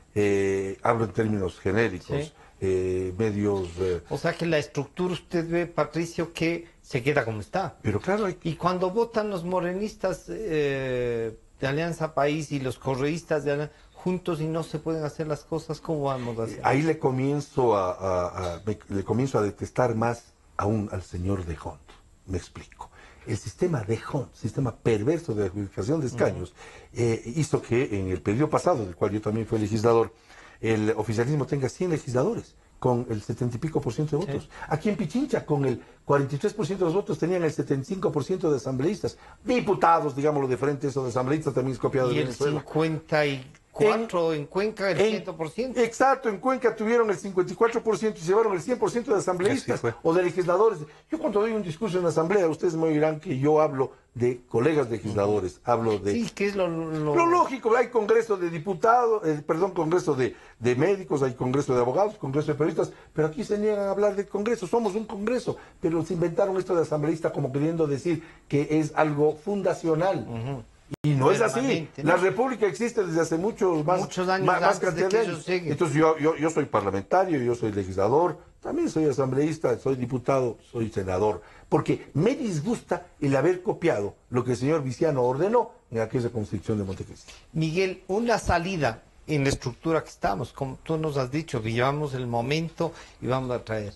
eh, hablo en términos genéricos, ¿sí? eh, medios... Eh, o sea que la estructura usted ve, Patricio, que se queda como está. Pero claro... Hay... Y cuando votan los morenistas... Eh... de Alianza País y los correístas de Alianza, juntos y no se pueden hacer las cosas, ¿cómo vamos a hacer? Ahí le comienzo a, a, a, le comienzo a detestar más aún al señor de Hont. Me explico. El sistema de Hont, sistema perverso de adjudicación de escaños, uh-huh. eh, hizo que en el periodo pasado, del cual yo también fui legislador, el oficialismo tenga cien legisladores con el setenta y pico por ciento de votos. Sí. Aquí en Pichincha, con el cuarenta y tres por ciento de los votos, tenían el setenta y cinco por ciento de asambleístas. Diputados, digámoslo de frente, eso de asambleístas también es copiado de Venezuela. Y el cincuenta y cuatro en, en Cuenca, el en, cien por ciento. Exacto, en Cuenca tuvieron el cincuenta y cuatro por ciento y llevaron el cien por ciento de asambleístas o de legisladores. Yo cuando doy un discurso en la asamblea, ustedes me oirán que yo hablo de colegas legisladores, hablo de... Sí, que es lo, lo... lo lógico, hay congreso de diputados, eh, perdón, congreso de, de médicos, hay congreso de abogados, congreso de periodistas, pero aquí se niegan a hablar de congreso, somos un congreso, pero se inventaron esto de asambleísta como queriendo decir que es algo fundacional. Uh-huh. Y no es así. ¿No? La República existe desde hace muchos, más, muchos años, más, más cantidad de años. Entonces yo, yo, yo soy parlamentario, yo soy legislador, también soy asambleísta, soy diputado, soy senador, porque me disgusta el haber copiado lo que el señor Viciano ordenó en aquella Constitución de Montecristi. Miguel, una salida en la estructura que estamos, como tú nos has dicho, que llevamos el momento y vamos a traer.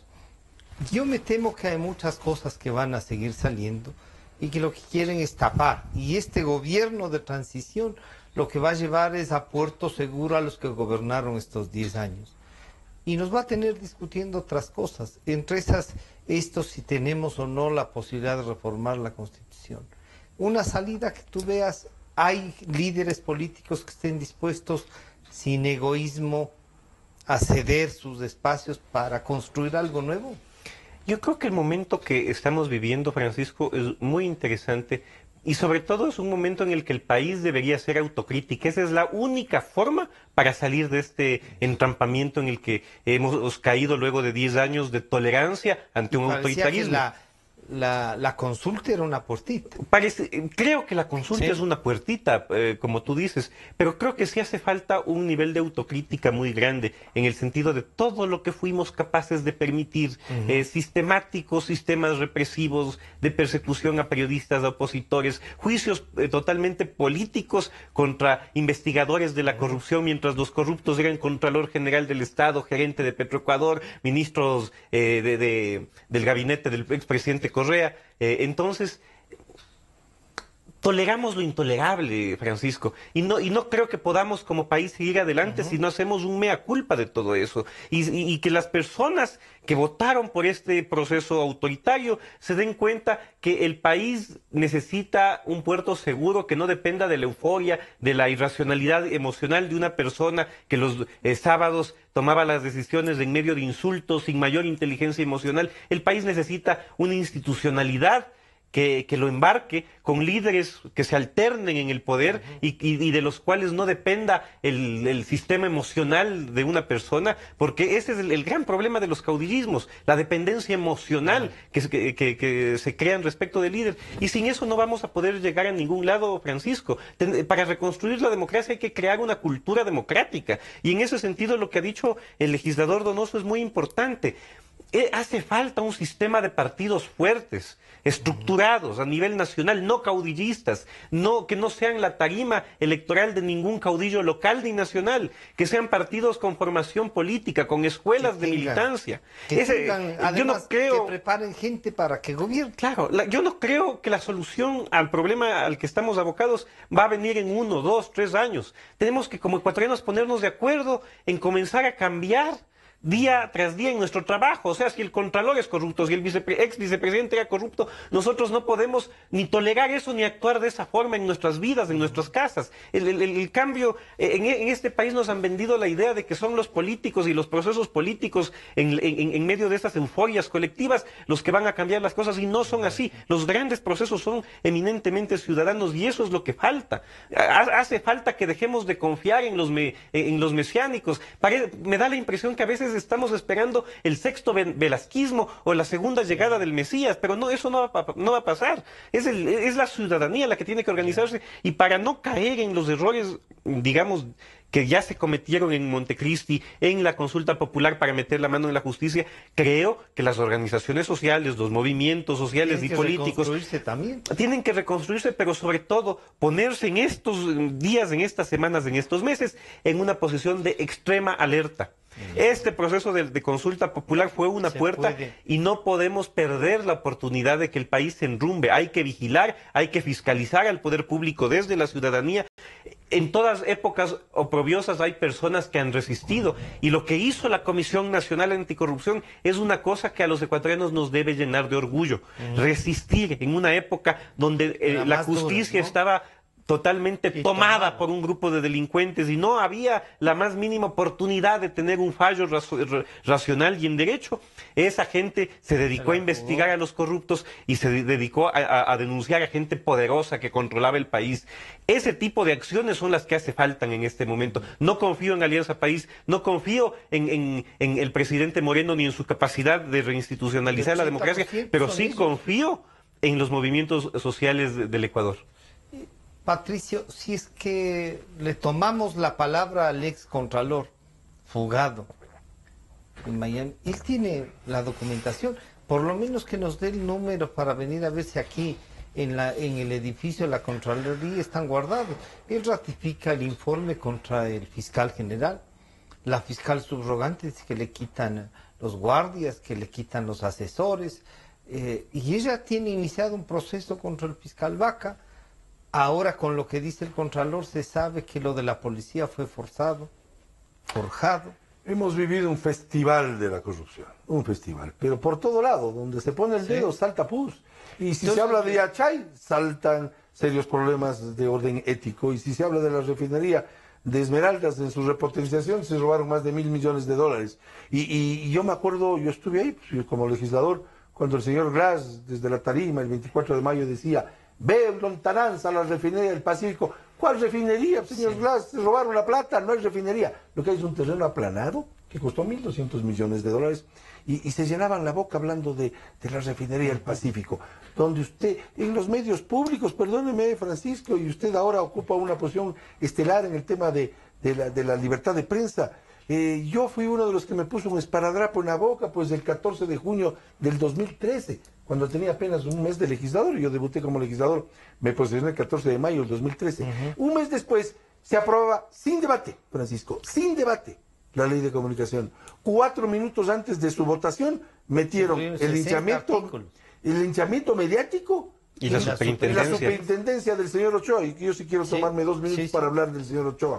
Yo me temo que hay muchas cosas que van a seguir saliendo y que lo que quieren es tapar. Y este gobierno de transición lo que va a llevar es a puerto seguro a los que gobernaron estos diez años. Y nos va a tener discutiendo otras cosas, entre esas, esto si tenemos o no la posibilidad de reformar la Constitución. Una salida que tú veas, hay líderes políticos que estén dispuestos, sin egoísmo, a ceder sus espacios para construir algo nuevo. Yo creo que el momento que estamos viviendo, Francisco, es muy interesante y sobre todo es un momento en el que el país debería ser autocrítico. Esa es la única forma para salir de este entrampamiento en el que hemos caído luego de diez años de tolerancia ante un autoritarismo. La, la, la consulta era una puertita. Parece, creo que la consulta sí. es una puertita, eh, como tú dices, pero creo que sí hace falta un nivel de autocrítica muy grande en el sentido de todo lo que fuimos capaces de permitir, uh-huh. eh, sistemáticos sistemas represivos de persecución a periodistas, a opositores, juicios eh, totalmente políticos contra investigadores de la uh-huh. corrupción, mientras los corruptos eran Contralor General del Estado, gerente de Petroecuador, ministros eh, de, de, del gabinete del expresidente Correa. Eh, entonces, toleramos lo intolerable, Francisco, y no, y no creo que podamos como país seguir adelante uh-huh. si no hacemos un mea culpa de todo eso. Y, y, y que las personas que votaron por este proceso autoritario se den cuenta que el país necesita un puerto seguro que no dependa de la euforia, de la irracionalidad emocional de una persona que los eh, sábados tomaba las decisiones en medio de insultos, sin mayor inteligencia emocional. El país necesita una institucionalidad Que, que lo embarque con líderes que se alternen en el poder y, y, y de los cuales no dependa el, el sistema emocional de una persona, porque ese es el, el gran problema de los caudillismos, la dependencia emocional que, que, que se crean respecto del líder. Y sin eso no vamos a poder llegar a ningún lado, Francisco. Ten, para reconstruir la democracia hay que crear una cultura democrática. Y en ese sentido lo que ha dicho el legislador Donoso es muy importante. Eh, hace falta un sistema de partidos fuertes, estructurados a nivel nacional, no caudillistas, no, que no sean la tarima electoral de ningún caudillo local ni nacional, que sean partidos con formación política, con escuelas de militancia. Que Ese, tengan, además, yo no creo, que preparen gente para que gobierne. Claro, la, yo no creo que la solución al problema al que estamos abocados va a venir en uno, dos, tres años. Tenemos que como ecuatorianos ponernos de acuerdo en comenzar a cambiar día tras día en nuestro trabajo. O sea, si el Contralor es corrupto, si el vicepre ex vicepresidente era corrupto, nosotros no podemos ni tolerar eso ni actuar de esa forma en nuestras vidas, en nuestras casas. El, el, el cambio, en, en este país nos han vendido la idea de que son los políticos y los procesos políticos en, en, en medio de esas euforias colectivas los que van a cambiar las cosas, y no son así. Los grandes procesos son eminentemente ciudadanos y eso es lo que falta. Hace falta que dejemos de confiar en los, me, en los mesiánicos. Pare, me da la impresión que a veces estamos esperando el sexto velasquismo o la segunda llegada del Mesías, pero no, eso no va, no va a pasar. Es, el, es la ciudadanía la que tiene que organizarse, y para no caer en los errores, digamos, que ya se cometieron en Montecristi, en la consulta popular para meter la mano en la justicia, creo que las organizaciones sociales, los movimientos sociales y políticos también. tienen que reconstruirse, pero sobre todo ponerse en estos días, en estas semanas, en estos meses, en una posición de extrema alerta. Este proceso de, de consulta popular fue una se puerta puede. y no podemos perder la oportunidad de que el país se enrumbe. Hay que vigilar, hay que fiscalizar al poder público desde la ciudadanía. En todas épocas oprobiosas hay personas que han resistido, y lo que hizo la Comisión Nacional Anticorrupción es una cosa que a los ecuatorianos nos debe llenar de orgullo. Mm. Resistir en una época donde eh, la justicia dura, ¿no? estaba totalmente tomada, tomada por un grupo de delincuentes y no había la más mínima oportunidad de tener un fallo racional y en derecho. Esa gente se dedicó a investigar a los corruptos y se dedicó a, a, a denunciar a gente poderosa que controlaba el país. Ese tipo de acciones son las que hace falta en este momento. No confío en Alianza País, no confío en, en, en el presidente Moreno ni en su capacidad de reinstitucionalizar la democracia, pero sí confío en los movimientos sociales del Ecuador. Patricio, si es que le tomamos la palabra al ex contralor fugado en Miami, él tiene la documentación, por lo menos que nos dé el número para venir a verse aquí en, la, en el edificio de la Contraloría, están guardados. Él ratifica el informe contra el fiscal general, la fiscal subrogante dice que le quitan los guardias, que le quitan los asesores, eh, y ella tiene iniciado un proceso contra el fiscal Vaca. Ahora, con lo que dice el Contralor, se sabe que lo de la policía fue forzado, forjado. Hemos vivido un festival de la corrupción, un festival, pero por todo lado, donde se pone el dedo, sí. salta pus. Y si Entonces, se habla de Yachay, saltan serios problemas de orden ético. Y si se habla de la refinería de Esmeraldas, en su repotenciación se robaron más de mil millones de dólares. Y, y, y yo me acuerdo, yo estuve ahí pues, como legislador, cuando el señor Glass, desde la tarima, el veinticuatro de mayo, decía, ve en lontananza la refinería del Pacífico. ¿Cuál refinería, señor sí. Glass? Se robaron la plata, no es refinería. Lo que hay es un terreno aplanado que costó mil doscientos millones de dólares y, y se llenaban la boca hablando de, de la refinería del Pacífico, donde usted, en los medios públicos, perdóneme Francisco, y usted ahora ocupa una posición estelar en el tema de, de, la, de la libertad de prensa. Eh, yo fui uno de los que me puso un esparadrapo en la boca, pues el catorce de junio del dos mil trece, cuando tenía apenas un mes de legislador. Yo debuté como legislador, me posicioné el catorce de mayo del dos mil trece. Uh-huh. Un mes después se aprobaba sin debate, Francisco, sin debate, la ley de comunicación. Cuatro minutos antes de su votación metieron el linchamiento, el linchamiento mediático y la, y superintendencia. la superintendencia del señor Ochoa. Y yo sí quiero tomarme sí, dos minutos sí, sí. para hablar del señor Ochoa.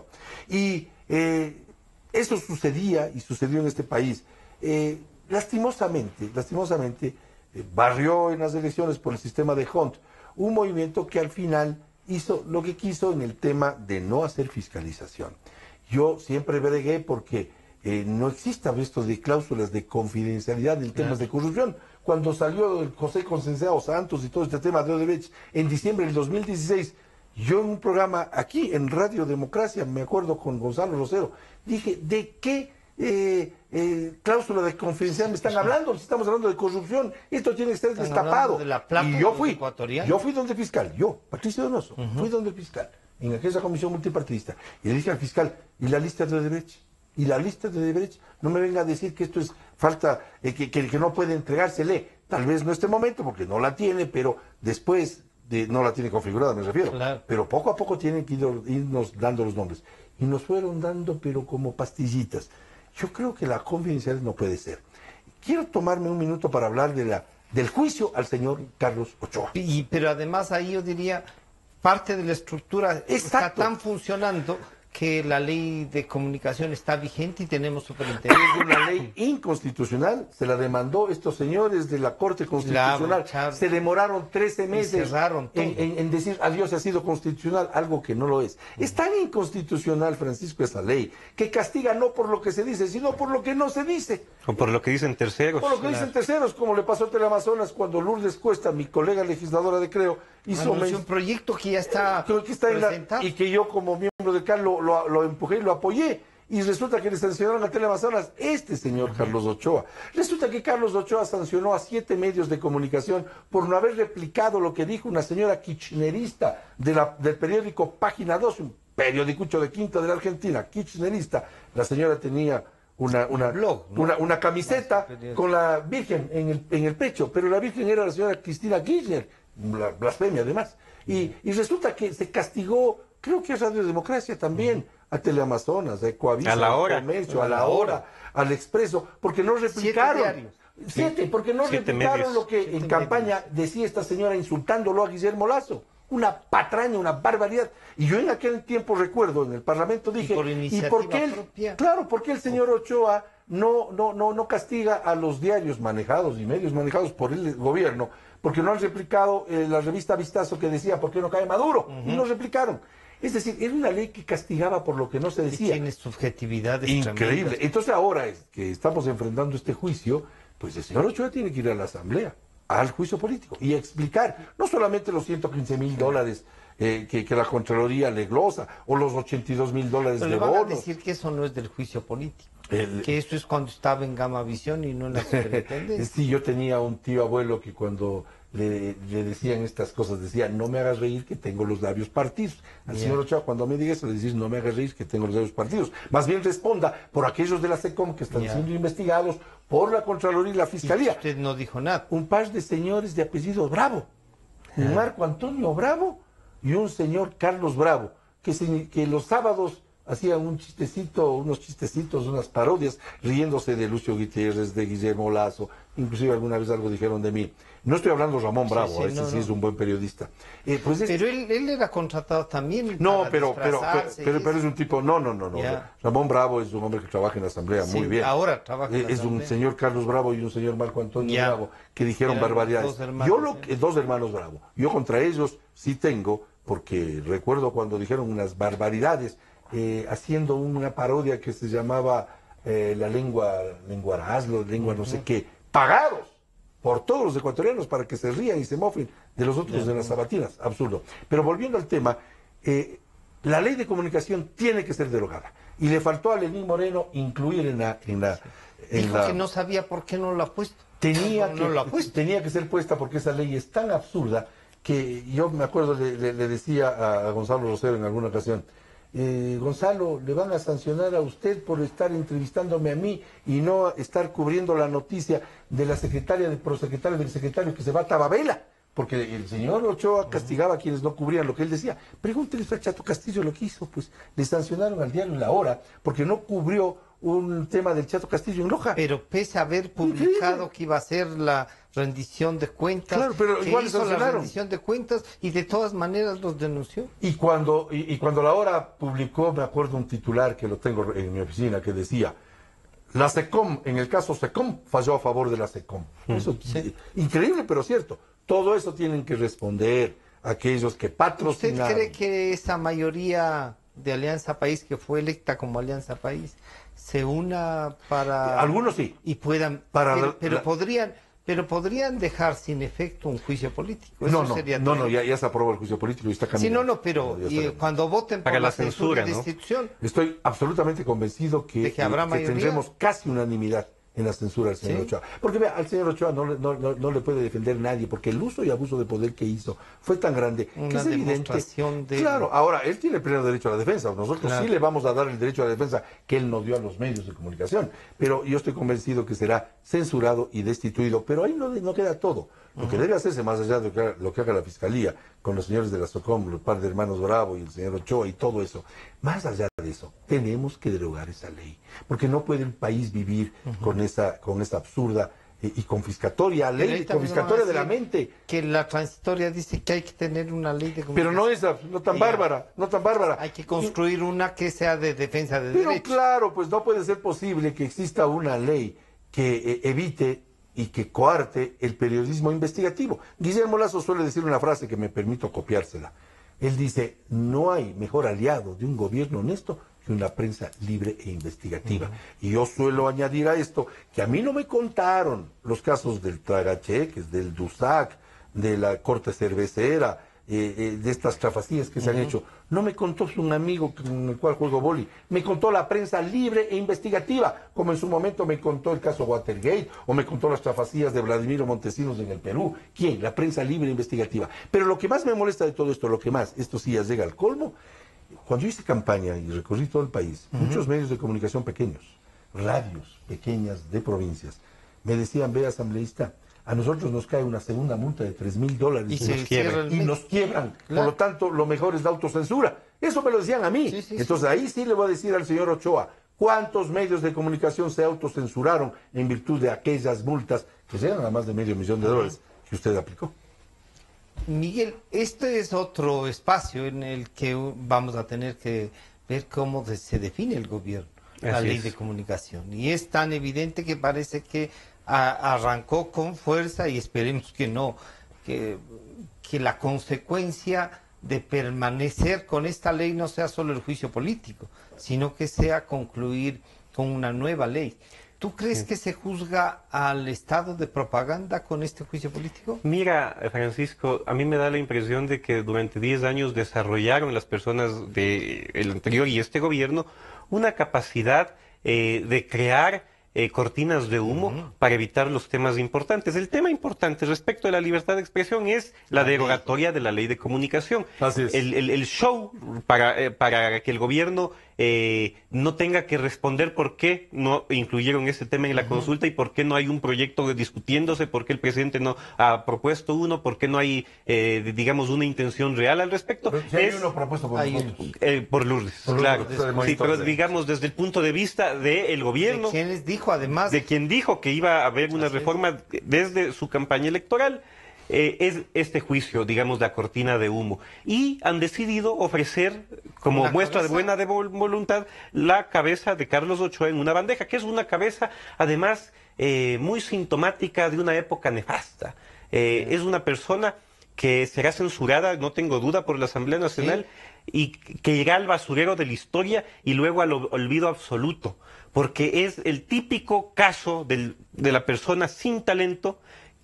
Y eh, eso sucedía y sucedió en este país. Eh, lastimosamente, lastimosamente, eh, barrió en las elecciones por el sistema de Hunt un movimiento que al final hizo lo que quiso en el tema de no hacer fiscalización. Yo siempre bregué porque eh, no exista esto de cláusulas de confidencialidad en temas de corrupción. Cuando salió el José Concenciado Santos y todo este tema de Odebrecht en diciembre del dos mil dieciséis, yo en un programa aquí en Radio Democracia, me acuerdo con Gonzalo Rosero, dije, ¿de qué eh, eh, cláusula de confidencialidad me están hablando? Si estamos hablando de corrupción, esto tiene que ser destapado. De la plata y yo fui, yo fui donde el fiscal, yo, Patricio Donoso, uh-huh. fui donde el fiscal, en aquella comisión multipartidista, y le dije al fiscal, ¿y la lista de Odebrecht? Y la lista de Odebrecht, no me venga a decir que esto es falta, eh, que, que, que no puede entregársele, tal vez no este momento, porque no la tiene, pero después... De, no la tiene configurada, me refiero, claro. Pero poco a poco tienen que ir, irnos dando los nombres. Y nos fueron dando, pero como pastillitas. Yo creo que la confidencialidad no puede ser. Quiero tomarme un minuto para hablar de la, del juicio al señor Carlos Ochoa. Y, pero además ahí yo diría, parte de la estructura Exacto. está tan funcionando que la ley de comunicación está vigente y tenemos superintendencia. Es una ley inconstitucional, se la demandó estos señores de la Corte Constitucional, claro, se demoraron trece meses en, en, en decir adiós, ha sido constitucional, algo que no lo es. Uh-huh. Es tan inconstitucional, Francisco, esa ley, que castiga no por lo que se dice, sino por lo que no se dice. O por lo que dicen terceros. Por lo que claro. dicen terceros, como le pasó a Teleamazonas cuando Lourdes Cuesta, mi colega legisladora de Creo, hizo men... un proyecto que ya está, que está presentado. En la, y que yo como miembro del C A L lo, lo, lo empujé y lo apoyé. Y resulta que le sancionaron a Teleamazonas este señor Carlos Ochoa. Resulta que Carlos Ochoa sancionó a siete medios de comunicación por no haber replicado lo que dijo una señora kirchnerista de la, del periódico Página dos, un periodicucho de Quinta de la Argentina, kirchnerista. La señora tenía una, una, blog, ¿no? una, una camiseta con la Virgen en el, en el pecho, pero la Virgen era la señora Cristina Kirchner, la blasfemia además. Y, y resulta que se castigó, creo que a Radio Democracia también, a Teleamazonas, a Ecoavisa, a la hora, al Comercio, a la hora, al Expreso, porque no replicaron. Siete, siete porque no Siete replicaron medios. Lo que Siete en campaña medios. Decía esta señora insultándolo a Guillermo Lazo. Una patraña, una barbaridad. Y yo en aquel tiempo recuerdo, en el Parlamento dije, ¿y por, ¿y por qué él, claro, por qué el señor Ochoa no, no, no, no castiga a los diarios manejados y medios manejados por el gobierno? Porque no han replicado eh, la revista Vistazo que decía, ¿por qué no cae Maduro? Uh-huh. Y no replicaron. Es decir, era una ley que castigaba por lo que no se decía. Tiene subjetividades increíble. Tremendas. Entonces ahora es que estamos enfrentando este juicio, pues el señor Ochoa tiene que ir a la Asamblea, al juicio político, y explicar, no solamente los ciento quince mil dólares eh, que, que la Contraloría le glosa, o los ochenta y dos mil dólares Pero de le van bonos. a decir que eso no es del juicio político. El... Que eso es cuando estaba en Gamavisión y no en la superintendencia. Sí, yo tenía un tío abuelo que cuando le, le decían estas cosas decía, no me hagas reír que tengo los labios partidos. Al yeah. señor Ochoa cuando me diga eso le decís, no me hagas reír que tengo los labios partidos. Más bien responda por aquellos de la SECOM que están yeah. siendo investigados por la Contraloría y la Fiscalía. Y usted no dijo nada. Un par de señores de apellido Bravo, un Marco Antonio Bravo y un señor Carlos Bravo, que, se, que los sábados hacían un chistecito, unos chistecitos, unas parodias, riéndose de Lucio Gutiérrez, de Guillermo Lazo, inclusive alguna vez algo dijeron de mí. No estoy hablando de Ramón Bravo, sí, sí, ese no, sí no. es un buen periodista. Eh, pues es... Pero él, él era contratado también. No, pero, pero, pero, pero, pero es un tipo, no, no, no, no. Yeah. Ramón Bravo es un hombre que trabaja en la Asamblea sí, muy bien. Ahora trabaja en la Es Asamblea. un señor Carlos Bravo y un señor Marco Antonio yeah. Bravo que dijeron Eran barbaridades. Dos hermanos, Yo lo, ¿eh? eh, dos hermanos Bravo. Yo contra ellos sí tengo, porque recuerdo cuando dijeron unas barbaridades. Eh, haciendo una parodia que se llamaba eh, la lengua, lenguarazlo, lengua no sé qué, pagados, por todos los ecuatorianos para que se rían y se mofen de los otros de las sabatinas. Absurdo. Pero volviendo al tema, eh, la ley de comunicación tiene que ser derogada. Y le faltó a Lenín Moreno incluir en la... En la en Dijo la, que no sabía por qué no lo ha puesto. Tenía, no, que, no lo ha puesto. tenía que ser puesta porque esa ley es tan absurda que yo me acuerdo, le, le, le decía a, a Gonzalo Rosero en alguna ocasión, eh, Gonzalo, le van a sancionar a usted por estar entrevistándome a mí y no estar cubriendo la noticia de la secretaria, del prosecretario, del secretario que se va a Tababela. Porque el señor Ochoa castigaba a quienes no cubrían lo que él decía. Pregúnteles a Chato Castillo lo que hizo, pues le sancionaron al diario La Hora porque no cubrió un tema del Chato Castillo en Loja. Pero pese a haber publicado Increíble. que iba a ser la rendición de cuentas, claro, pero que igual hizo sancionaron. la rendición de cuentas y de todas maneras los denunció. Y cuando, y, y cuando La Hora publicó, me acuerdo un titular que lo tengo en mi oficina que decía, la SECOM, en el caso SECOM, falló a favor de la SECOM. Eso, sí. Increíble, pero cierto. Todo eso tienen que responder aquellos que patrocinaron. ¿Usted cree que esa mayoría de Alianza País, que fue electa como Alianza País, se una para... Algunos sí. Y puedan... Para pero, la, pero la... podrían... Pero podrían dejar sin efecto un juicio político. Eso no, no, sería no, no ya, ya se aprobó el juicio político y está caminando. Sí, no, no, pero y, eh, cuando voten por para la, la censura, censura ¿no? de institución... Estoy absolutamente convencido que, de que, habrá eh, que tendremos casi unanimidad en la censura del señor ¿Sí? Ochoa. Porque vea, al señor Ochoa no, no, no, no le puede defender nadie, porque el uso y abuso de poder que hizo fue tan grande Una que es evidente. De... Claro, ahora, él tiene el pleno derecho a la defensa. Nosotros claro. sí le vamos a dar el derecho a la defensa que él nos dio a los medios de comunicación. Pero yo estoy convencido que será censurado y destituido. Pero ahí no, no queda todo. Lo uh-huh. que debe hacerse, más allá de lo que, lo que haga la Fiscalía, con los señores de la SOCOM, los par de hermanos Bravo y el señor Ochoa y todo eso, más allá de eso, tenemos que derogar esa ley. Porque no puede el país vivir uh-huh. con esa con esa absurda eh, y confiscatoria ley, confiscatoria de la mente. Que la transitoria dice que hay que tener una ley de Pero no es no tan bárbara, no tan bárbara. Hay que construir y, una que sea de defensa de pero derechos. Claro, pues no puede ser posible que exista una ley que eh, evite y que coarte el periodismo investigativo. Guillermo Lazo suele decir una frase que me permito copiársela. Él dice, no hay mejor aliado de un gobierno honesto que una prensa libre e investigativa. Uh-huh. Y yo suelo añadir a esto que a mí no me contaron los casos del Tragacheques, del DUSAC, de la Corte Cervecera, eh, eh, de estas trafacías que uh-huh. se han hecho. No me contó un amigo con el cual juego boli, me contó la prensa libre e investigativa, como en su momento me contó el caso Watergate, o me contó las trafacías de Vladimiro Montesinos en el Perú. ¿Quién? La prensa libre e investigativa. Pero lo que más me molesta de todo esto, lo que más, esto sí ya llega al colmo, cuando yo hice campaña y recorrí todo el país, uh-huh. muchos medios de comunicación pequeños, radios pequeñas de provincias, me decían, ve asambleísta, a nosotros nos cae una segunda multa de tres mil dólares y, y, se nos quiebran, y nos quiebran. Claro. Por lo tanto, lo mejor es la autocensura. Eso me lo decían a mí. Sí, sí, Entonces sí. ahí sí le voy a decir al señor Ochoa, ¿cuántos medios de comunicación se autocensuraron en virtud de aquellas multas que llegan a más de medio millón de dólares que usted aplicó? Miguel, este es otro espacio en el que vamos a tener que ver cómo se define el gobierno, Así la ley es. de comunicación. Y es tan evidente que parece que a, arrancó con fuerza y esperemos que no, que, que la consecuencia de permanecer con esta ley no sea solo el juicio político, sino que sea concluir con una nueva ley. ¿Tú crees que se juzga al Estado de propaganda con este juicio político? Mira, Francisco, a mí me da la impresión de que durante diez años desarrollaron las personas del anterior y este gobierno una capacidad eh, de crear eh, cortinas de humo uh-huh. para evitar los temas importantes. El tema importante respecto a la libertad de expresión es la derogatoria de la ley de comunicación. Así es. El, el, el show para, eh, para que el gobierno eh, no tenga que responder por qué no incluyeron ese tema en la uh-huh. consulta y por qué no hay un proyecto discutiéndose, por qué el presidente no ha propuesto uno, por qué no hay, eh, digamos, una intención real al respecto. Pero si hay es, uno propuesto por, hay, eh, por Lourdes, por claro. Lourdes, sí, pero digamos desde el punto de vista del gobierno. ¿De quién les dijo además? De quien dijo que iba a haber una reforma desde su campaña electoral. Eh, es este juicio, digamos, de la cortina de humo. Y han decidido ofrecer, como ¿Una muestra cabeza? de buena de voluntad, la cabeza de Carlos Ochoa en una bandeja, que es una cabeza, además, eh, muy sintomática de una época nefasta. Eh, es una persona que será censurada, no tengo duda, por la Asamblea Nacional, ¿Sí? y que irá al basurero de la historia y luego al olvido absoluto, porque es el típico caso del, de la persona sin talento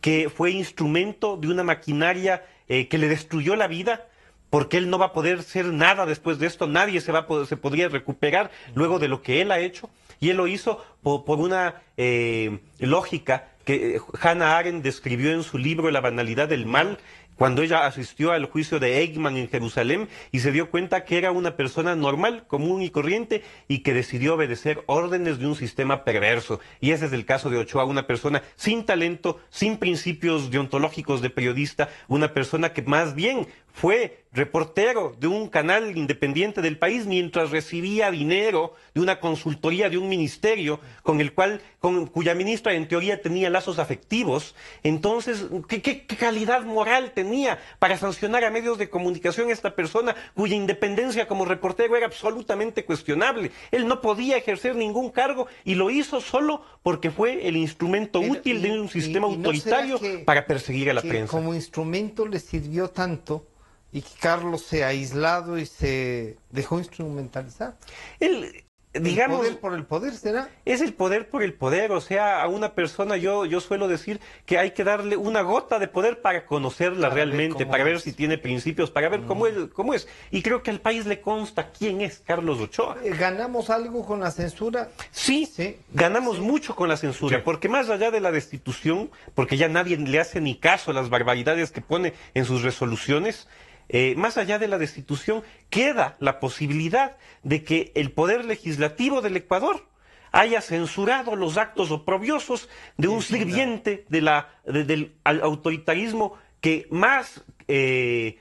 que fue instrumento de una maquinaria eh, que le destruyó la vida, porque él no va a poder ser nada después de esto, nadie se va a poder, se podría recuperar luego de lo que él ha hecho, y él lo hizo por, por una eh, lógica que Hannah Arendt describió en su libro La banalidad del mal, cuando ella asistió al juicio de Eichmann en Jerusalén y se dio cuenta que era una persona normal, común y corriente, y que decidió obedecer órdenes de un sistema perverso. Y ese es el caso de Ochoa, una persona sin talento, sin principios deontológicos de periodista, una persona que más bien fue reportero de un canal independiente del país mientras recibía dinero de una consultoría de un ministerio con el cual, con cuya ministra en teoría tenía lazos afectivos. Entonces, ¿qué, qué, qué calidad moral tenía para sancionar a medios de comunicación esta persona cuya independencia como reportero era absolutamente cuestionable? Él no podía ejercer ningún cargo y lo hizo solo porque fue el instrumento Pero, útil y, de un sistema y, y autoritario ¿no será que, para perseguir a la que prensa? Como instrumento le sirvió tanto y que Carlos se ha aislado y se dejó instrumentalizar. Él, digamos, el poder por el poder, ¿será? Es el poder por el poder, o sea, a una persona yo, yo suelo decir que hay que darle una gota de poder para conocerla Para realmente, ver para ver es. si tiene principios, para ver mm. cómo, es, cómo es. Y creo que al país le consta quién es Carlos Ochoa. ¿Ganamos algo con la censura? Sí, sí. ganamos sí. mucho con la censura, sí. porque más allá de la destitución, porque ya nadie le hace ni caso a las barbaridades que pone en sus resoluciones, Eh, más allá de la destitución, queda la posibilidad de que el Poder Legislativo del Ecuador haya censurado los actos oprobiosos de un sí, sirviente de la, de, del autoritarismo que más, eh,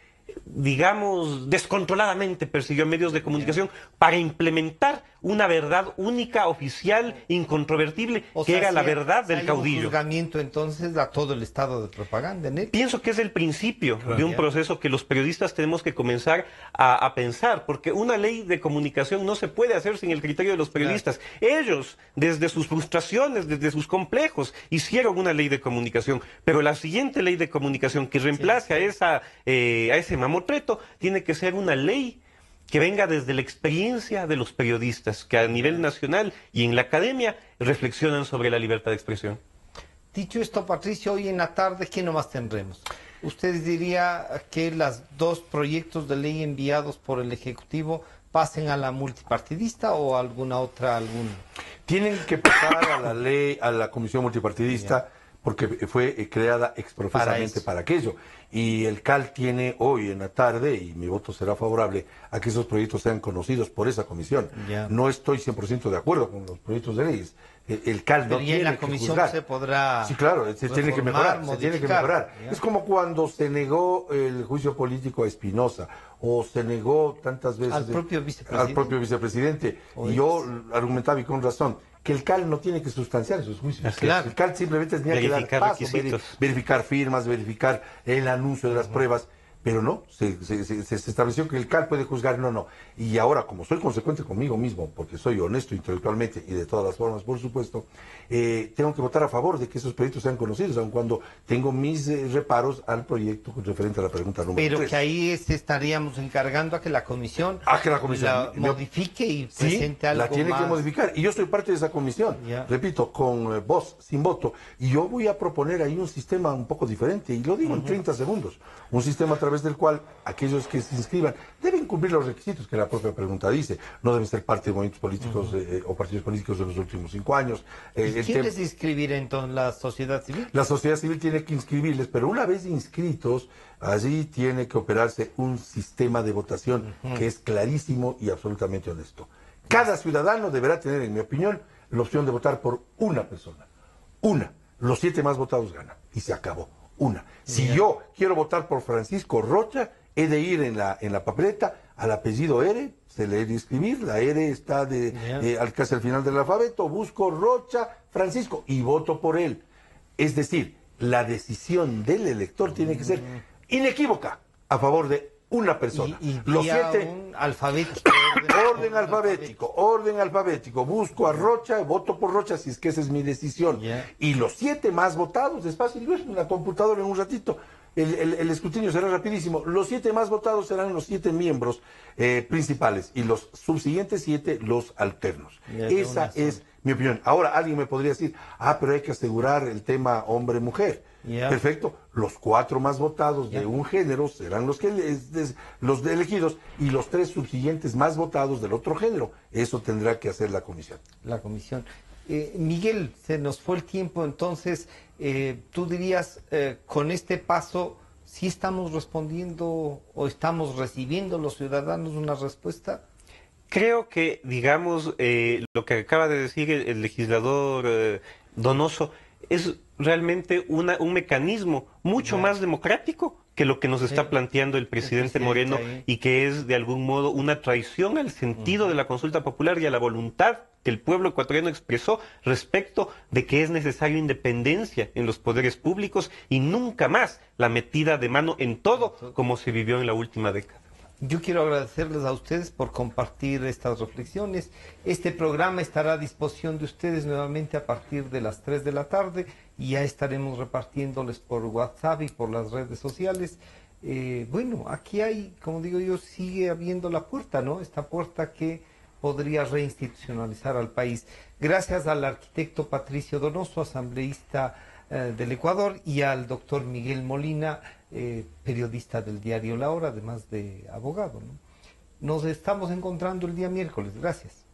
digamos, descontroladamente persiguió a medios de comunicación para implementar una verdad única, oficial, incontrovertible, o que sea, era si la verdad del hay caudillo. Un juzgamiento entonces a todo el estado de propaganda en él. Pienso que es el principio claro, de un ya. proceso que los periodistas tenemos que comenzar a, a pensar, porque una ley de comunicación no se puede hacer sin el criterio de los periodistas. Claro. Ellos, desde sus frustraciones, desde sus complejos, hicieron una ley de comunicación, pero la siguiente ley de comunicación que reemplace sí, sí. a, esa, eh, a ese mamotreto tiene que ser una ley que venga desde la experiencia de los periodistas, que a nivel nacional y en la academia reflexionan sobre la libertad de expresión. Dicho esto, Patricio, hoy en la tarde, ¿qué nomás tendremos? ¿Usted diría que los dos proyectos de ley enviados por el Ejecutivo pasen a la multipartidista o a alguna otra? Algún... Tienen que pasar a la ley, a la comisión multipartidista, yeah. porque fue creada exprofesamente para, para aquello. Y el C A L tiene hoy en la tarde, y mi voto será favorable, a que esos proyectos sean conocidos por esa comisión. Yeah. No estoy cien por ciento de acuerdo con los proyectos de leyes. El, el C A L no tiene la comisión que se podrá Sí, claro, se tiene que mejorar, modificar. se tiene que mejorar. Yeah. Es como cuando se negó el juicio político a Espinosa, o se negó tantas veces al propio vicepresidente. Al propio vicepresidente. Y yo argumentaba, y con razón, que el C A L no tiene que sustanciar esos juicios. Claro. El C A L simplemente tenía verificar que dar paso, ver, verificar firmas, verificar el anuncio de las uh-huh. pruebas, pero no, se, se, se, se estableció que el C A L puede juzgar, no, no. Y ahora, como soy consecuente conmigo mismo, porque soy honesto intelectualmente y de todas las formas, por supuesto, eh, tengo que votar a favor de que esos proyectos sean conocidos, aun cuando tengo mis eh, reparos al proyecto referente a la pregunta número Pero tres. que ahí se estaríamos encargando a que la comisión, a que la, comisión la me, modifique y presente sí, algo la tiene más. que modificar. Y yo soy parte de esa comisión, yeah. repito, con eh, voz, sin voto. Y yo voy a proponer ahí un sistema un poco diferente, y lo digo uh-huh. en treinta segundos. Un sistema a través del cual aquellos que se inscriban deben cumplir los requisitos que la propia pregunta dice. No deben ser parte de movimientos políticos uh-huh. eh, o partidos políticos de los últimos cinco años. Eh, ¿Y ¿Quieres tem- inscribir entonces la sociedad civil? La sociedad civil tiene que inscribirles, pero una vez inscritos, allí tiene que operarse un sistema de votación uh-huh. que es clarísimo y absolutamente honesto. Cada ciudadano deberá tener, en mi opinión, la opción de votar por una persona. Una. Los siete más votados ganan. Y se acabó. Una. Si yeah. yo quiero votar por Francisco Rocha, he de ir en la, en la papeleta al apellido R, se le he de escribir, la R está de, yeah. eh, al, casi al final del alfabeto, busco Rocha Francisco y voto por él. Es decir, la decisión del elector tiene que ser inequívoca a favor de una persona. Y, y Los siete un alfabético. Orden, orden alfabético, orden alfabético. Busco a Rocha, voto por Rocha si es que esa es mi decisión. Yeah. Y los siete más votados, es fácil, yo en la computadora en un ratito. El, el, el escrutinio será rapidísimo. Los siete más votados serán los siete miembros eh, principales y los subsiguientes siete los alternos. Yeah, Esa es mi opinión. Ahora, alguien me podría decir, ah, pero hay que asegurar el tema hombre-mujer. Yeah. Perfecto. Los cuatro más votados yeah. de un género serán los, que, los elegidos y los tres subsiguientes más votados del otro género. Eso tendrá que hacer la comisión. La comisión. Eh, Miguel, se nos fue el tiempo, entonces, eh, tú dirías, eh, con este paso, ¿sí estamos respondiendo o estamos recibiendo los ciudadanos una respuesta? Creo que, digamos, eh, lo que acaba de decir el, el legislador eh, Donoso es realmente una, un mecanismo mucho yeah. más democrático que lo que nos está sí. planteando el presidente, el presidente Moreno ahí. Y que es de algún modo una traición al sentido uh-huh. de la consulta popular y a la voluntad que el pueblo ecuatoriano expresó respecto de que es necesaria independencia en los poderes públicos y nunca más la metida de mano en todo como se vivió en la última década. Yo quiero agradecerles a ustedes por compartir estas reflexiones. Este programa estará a disposición de ustedes nuevamente a partir de las tres de la tarde y ya estaremos repartiéndoles por WhatsApp y por las redes sociales. Eh, bueno, aquí hay, como digo yo, sigue habiendo la puerta, ¿no? Esta puerta que podría reinstitucionalizar al país. Gracias al arquitecto Patricio Donoso, asambleísta eh, del Ecuador, y al doctor Miguel Molina, eh, periodista del diario La Hora, además de abogado, ¿no? Nos estamos encontrando el día miércoles. Gracias.